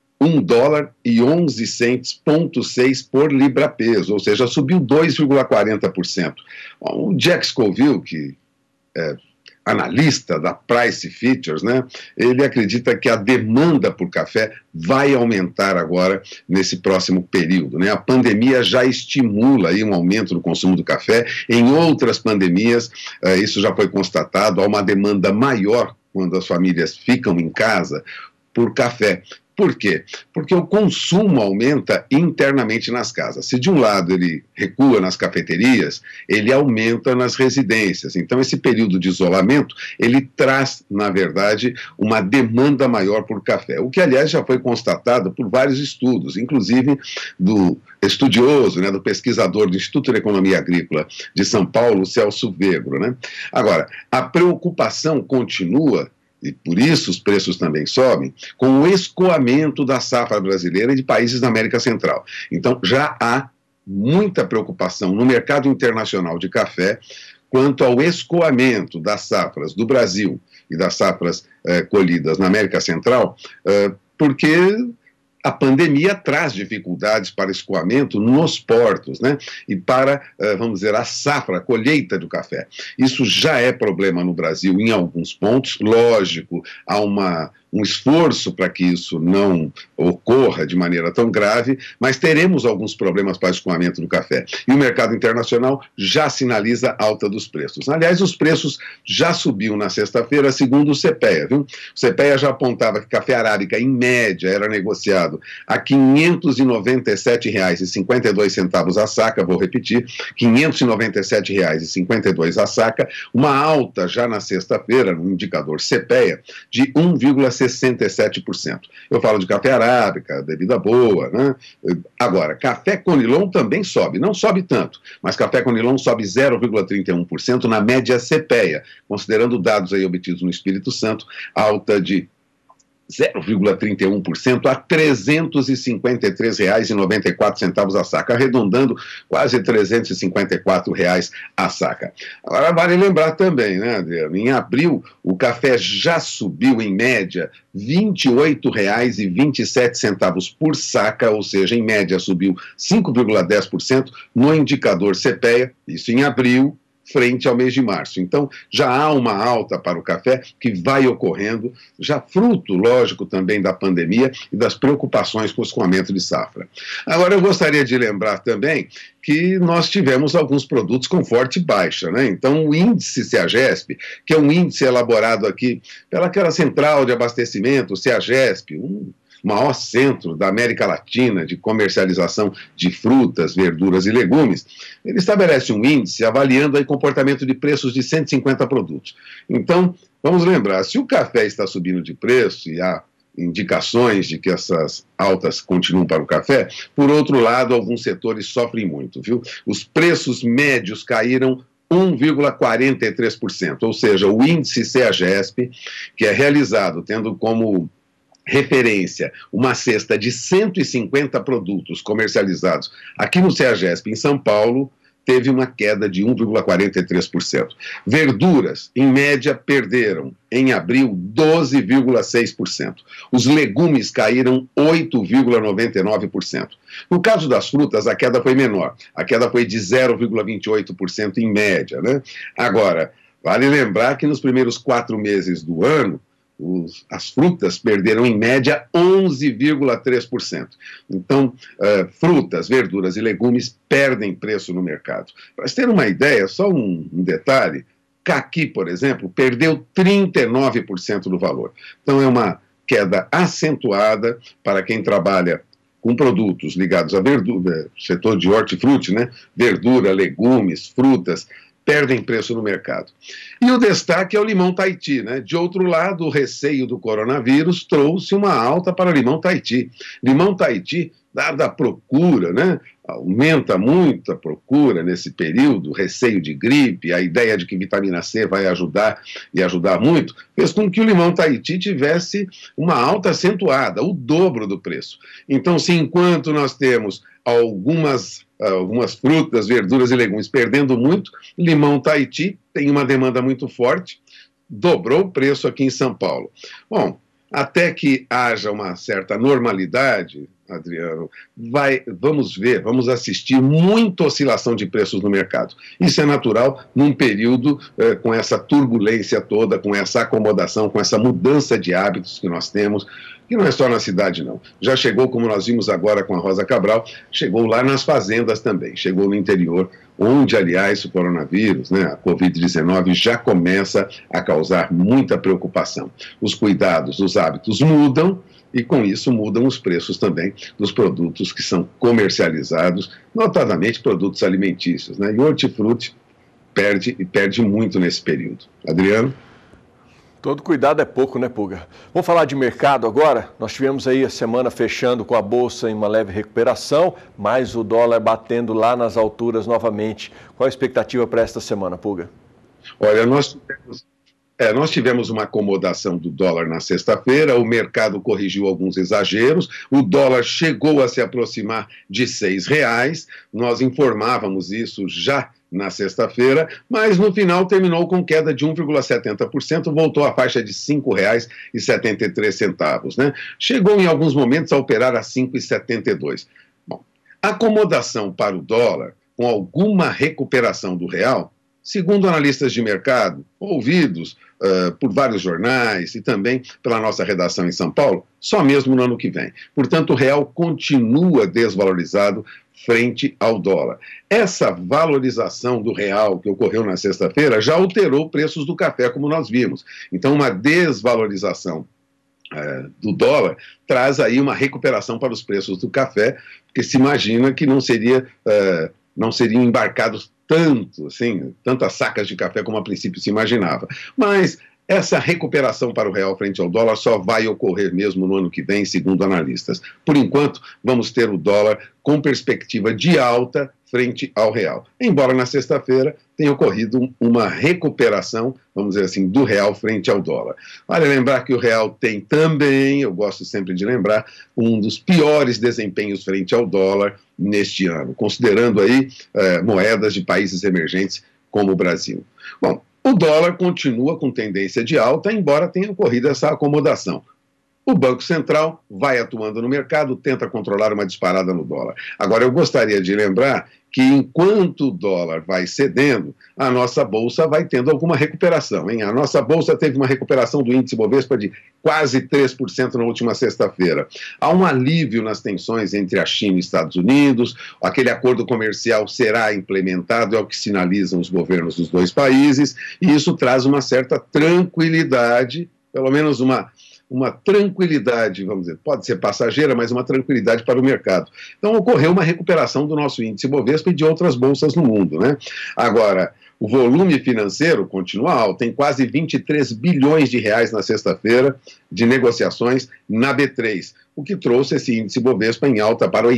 $1,11,6 por libra-peso, ou seja, subiu 2,40%. O Jack Scoville, que é analista da Price Futures, né, ele acredita que a demanda por café vai aumentar agora nesse próximo período, né? A pandemia já estimula aí um aumento no consumo do café. Em outras pandemias, isso já foi constatado, há uma demanda maior quando as famílias ficam em casa por café. Por quê? Porque o consumo aumenta internamente nas casas. Se de um lado ele recua nas cafeterias, ele aumenta nas residências. Então esse período de isolamento, ele traz, na verdade, uma demanda maior por café. O que, aliás, já foi constatado por vários estudos, inclusive do estudioso, né, do pesquisador do Instituto de Economia Agrícola de São Paulo, Celso Vegro, né? Agora, a preocupação continua, e por isso os preços também sobem, com o escoamento da safra brasileira e de países da América Central. Então já há muita preocupação no mercado internacional de café quanto ao escoamento das safras do Brasil e das safras colhidas na América Central, porque a pandemia traz dificuldades para escoamento nos portos, né? E para, vamos dizer, a safra, a colheita do café. Isso já é problema no Brasil em alguns pontos. Lógico, há um esforço para que isso não ocorra de maneira tão grave, mas teremos alguns problemas para o escoamento do café. E o mercado internacional já sinaliza alta dos preços. Aliás, os preços já subiu na sexta-feira, segundo o CPEA, viu? O CPEA já apontava que café arábica, em média, era negociado a R$ 597,52 a saca, vou repetir, R$ 597,52 a saca, uma alta já na sexta-feira, no indicador CPEA, de 1,67%. Eu falo de café arábica, bebida boa, né? Agora, café Conilon também sobe, não sobe tanto, mas café Conilon sobe 0,31% na média CPEA, considerando dados aí obtidos no Espírito Santo, alta de 0,31% a R$ 353,94 a saca, arredondando quase R$ 354 a saca. Agora vale lembrar também, né, Adriano, em abril o café já subiu em média R$ 28,27 por saca, ou seja, em média subiu 5,10% no indicador CPEA, isso em abril, frente ao mês de março. Então, já há uma alta para o café que vai ocorrendo, já fruto, lógico, também da pandemia e das preocupações com o escoamento de safra. Agora, eu gostaria de lembrar também que nós tivemos alguns produtos com forte baixa, né? Então, o índice CEAGESP, que é um índice elaborado aqui pelaquela central de abastecimento, CEAGESP, maior centro da América Latina de comercialização de frutas, verduras e legumes, ele estabelece um índice avaliando o comportamento de preços de 150 produtos. Então, vamos lembrar, se o café está subindo de preço e há indicações de que essas altas continuam para o café, por outro lado, alguns setores sofrem muito, viu? Os preços médios caíram 1,43%, ou seja, o índice CEAGESP, que é realizado tendo como referência uma cesta de 150 produtos comercializados aqui no CEAGESP, em São Paulo, teve uma queda de 1,43%. Verduras, em média, perderam, em abril, 12,6%. Os legumes caíram 8,99%. No caso das frutas, a queda foi menor. A queda foi de 0,28% em média, né? Agora, vale lembrar que nos primeiros 4 meses do ano, as frutas perderam em média 11,3%. Então, frutas, verduras e legumes perdem preço no mercado. Para ter uma ideia, só um detalhe, caqui, por exemplo, perdeu 39% do valor. Então, é uma queda acentuada para quem trabalha com produtos ligados à verdura, setor de hortifruti, né? Verdura, legumes, frutas, perdem preço no mercado. E o destaque é o limão Tahiti, né? De outro lado, o receio do coronavírus trouxe uma alta para o limão Tahiti. Limão Tahiti, dada a procura, né? Aumenta muito a procura nesse período, receio de gripe, a ideia de que vitamina C vai ajudar e ajudar muito, fez com que o limão Tahiti tivesse uma alta acentuada, o dobro do preço. Então, se enquanto nós temos algumas frutas, verduras e legumes perdendo muito, limão Tahiti tem uma demanda muito forte, dobrou o preço aqui em São Paulo. Bom, até que haja uma certa normalidade, Adriano, vamos assistir muita oscilação de preços no mercado. Isso é natural num período com essa turbulência toda, com essa acomodação, com essa mudança de hábitos que nós temos, que não é só na cidade, não. Já chegou, como nós vimos agora com a Rosa Cabral, chegou lá nas fazendas também, chegou no interior, onde, aliás, o coronavírus, né, a Covid-19, já começa a causar muita preocupação. Os cuidados, os hábitos mudam, e com isso mudam os preços também dos produtos que são comercializados, notadamente produtos alimentícios, né? E o hortifruti perde muito nesse período. Adriano? Todo cuidado é pouco, né, Puga? Vamos falar de mercado agora? Nós tivemos aí a semana fechando com a Bolsa em uma leve recuperação, mas o dólar batendo lá nas alturas novamente. Qual a expectativa para esta semana, Puga? Olha, nós tivemos uma acomodação do dólar na sexta-feira, o mercado corrigiu alguns exageros, o dólar chegou a se aproximar de R$6, nós informávamos isso já na sexta-feira, mas no final terminou com queda de 1,70%, voltou à faixa de R$ 5,73, né? Chegou em alguns momentos a operar a R$ 5,72. Bom, acomodação para o dólar, com alguma recuperação do real, segundo analistas de mercado, ouvidos por vários jornais e também pela nossa redação em São Paulo, só mesmo no ano que vem. Portanto, o real continua desvalorizado frente ao dólar. Essa valorização do real que ocorreu na sexta-feira já alterou preços do café, como nós vimos. Então, uma desvalorização do dólar traz aí uma recuperação para os preços do café, porque se imagina que não seriam embarcados tantas sacas de café como a princípio se imaginava. Mas essa recuperação para o real frente ao dólar só vai ocorrer mesmo no ano que vem, segundo analistas. Por enquanto, vamos ter o dólar com perspectiva de alta frente ao real. Embora na sexta-feira tenha ocorrido uma recuperação, vamos dizer assim, do real frente ao dólar. Vale lembrar que o real tem também, eu gosto sempre de lembrar, um dos piores desempenhos frente ao dólar neste ano, considerando aí moedas de países emergentes como o Brasil. Bom, o dólar continua com tendência de alta, embora tenha ocorrido essa acomodação. O Banco Central vai atuando no mercado, tenta controlar uma disparada no dólar. Agora, eu gostaria de lembrar que enquanto o dólar vai cedendo, a nossa Bolsa vai tendo alguma recuperação, hein? A nossa Bolsa teve uma recuperação do índice Bovespa de quase 3% na última sexta-feira. Há um alívio nas tensões entre a China e os Estados Unidos, aquele acordo comercial será implementado, é o que sinalizam os governos dos dois países, e isso traz uma certa tranquilidade, pelo menos uma tranquilidade, vamos dizer, pode ser passageira, mas uma tranquilidade para o mercado. Então, ocorreu uma recuperação do nosso índice Bovespa e de outras bolsas no mundo, né? Agora, o volume financeiro continua alto, tem quase 23 bilhões de reais na sexta-feira de negociações na B3, o que trouxe esse índice Bovespa em alta para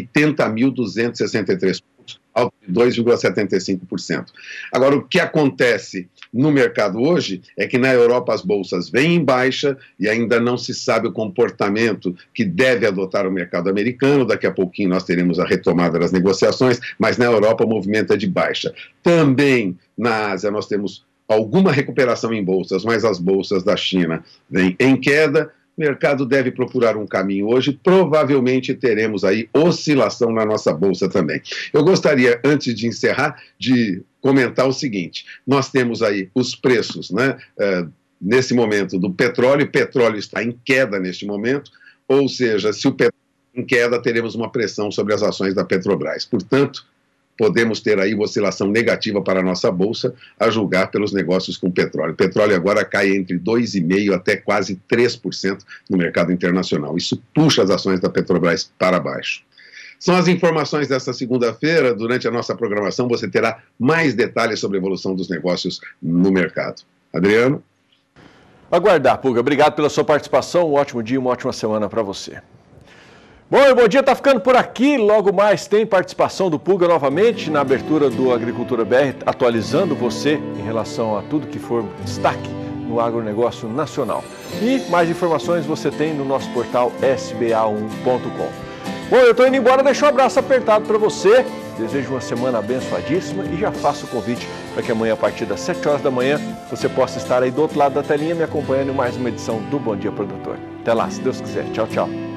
80.263 pontos, alta de 2,75%. Agora, o que acontece no mercado hoje é que na Europa as bolsas vêm em baixa e ainda não se sabe o comportamento que deve adotar o mercado americano. Daqui a pouquinho nós teremos a retomada das negociações, mas na Europa o movimento é de baixa. Também na Ásia nós temos alguma recuperação em bolsas, mas as bolsas da China vêm em queda. O mercado deve procurar um caminho hoje, provavelmente teremos aí oscilação na nossa bolsa também. Eu gostaria, antes de encerrar, de comentar o seguinte: nós temos aí os preços, né, nesse momento, do petróleo. O petróleo está em queda neste momento, ou seja, se o petróleo está em queda, teremos uma pressão sobre as ações da Petrobras. Portanto, podemos ter aí oscilação negativa para a nossa bolsa, a julgar pelos negócios com petróleo. O petróleo agora cai entre 2,5% até quase 3% no mercado internacional. Isso puxa as ações da Petrobras para baixo. São as informações desta segunda-feira. Durante a nossa programação você terá mais detalhes sobre a evolução dos negócios no mercado. Adriano? Aguardar, Puga. Obrigado pela sua participação. Um ótimo dia, uma ótima semana para você. Bom, e o Bom Dia está ficando por aqui. Logo mais tem participação do Puga novamente na abertura do Agricultura BR, atualizando você em relação a tudo que for destaque no agronegócio nacional. E mais informações você tem no nosso portal sba1.com. Bom, eu estou indo embora, deixo um abraço apertado para você. Desejo uma semana abençoadíssima e já faço o convite para que amanhã, a partir das 7 horas da manhã, você possa estar aí do outro lado da telinha me acompanhando em mais uma edição do Bom Dia Produtor. Até lá, se Deus quiser. Tchau, tchau.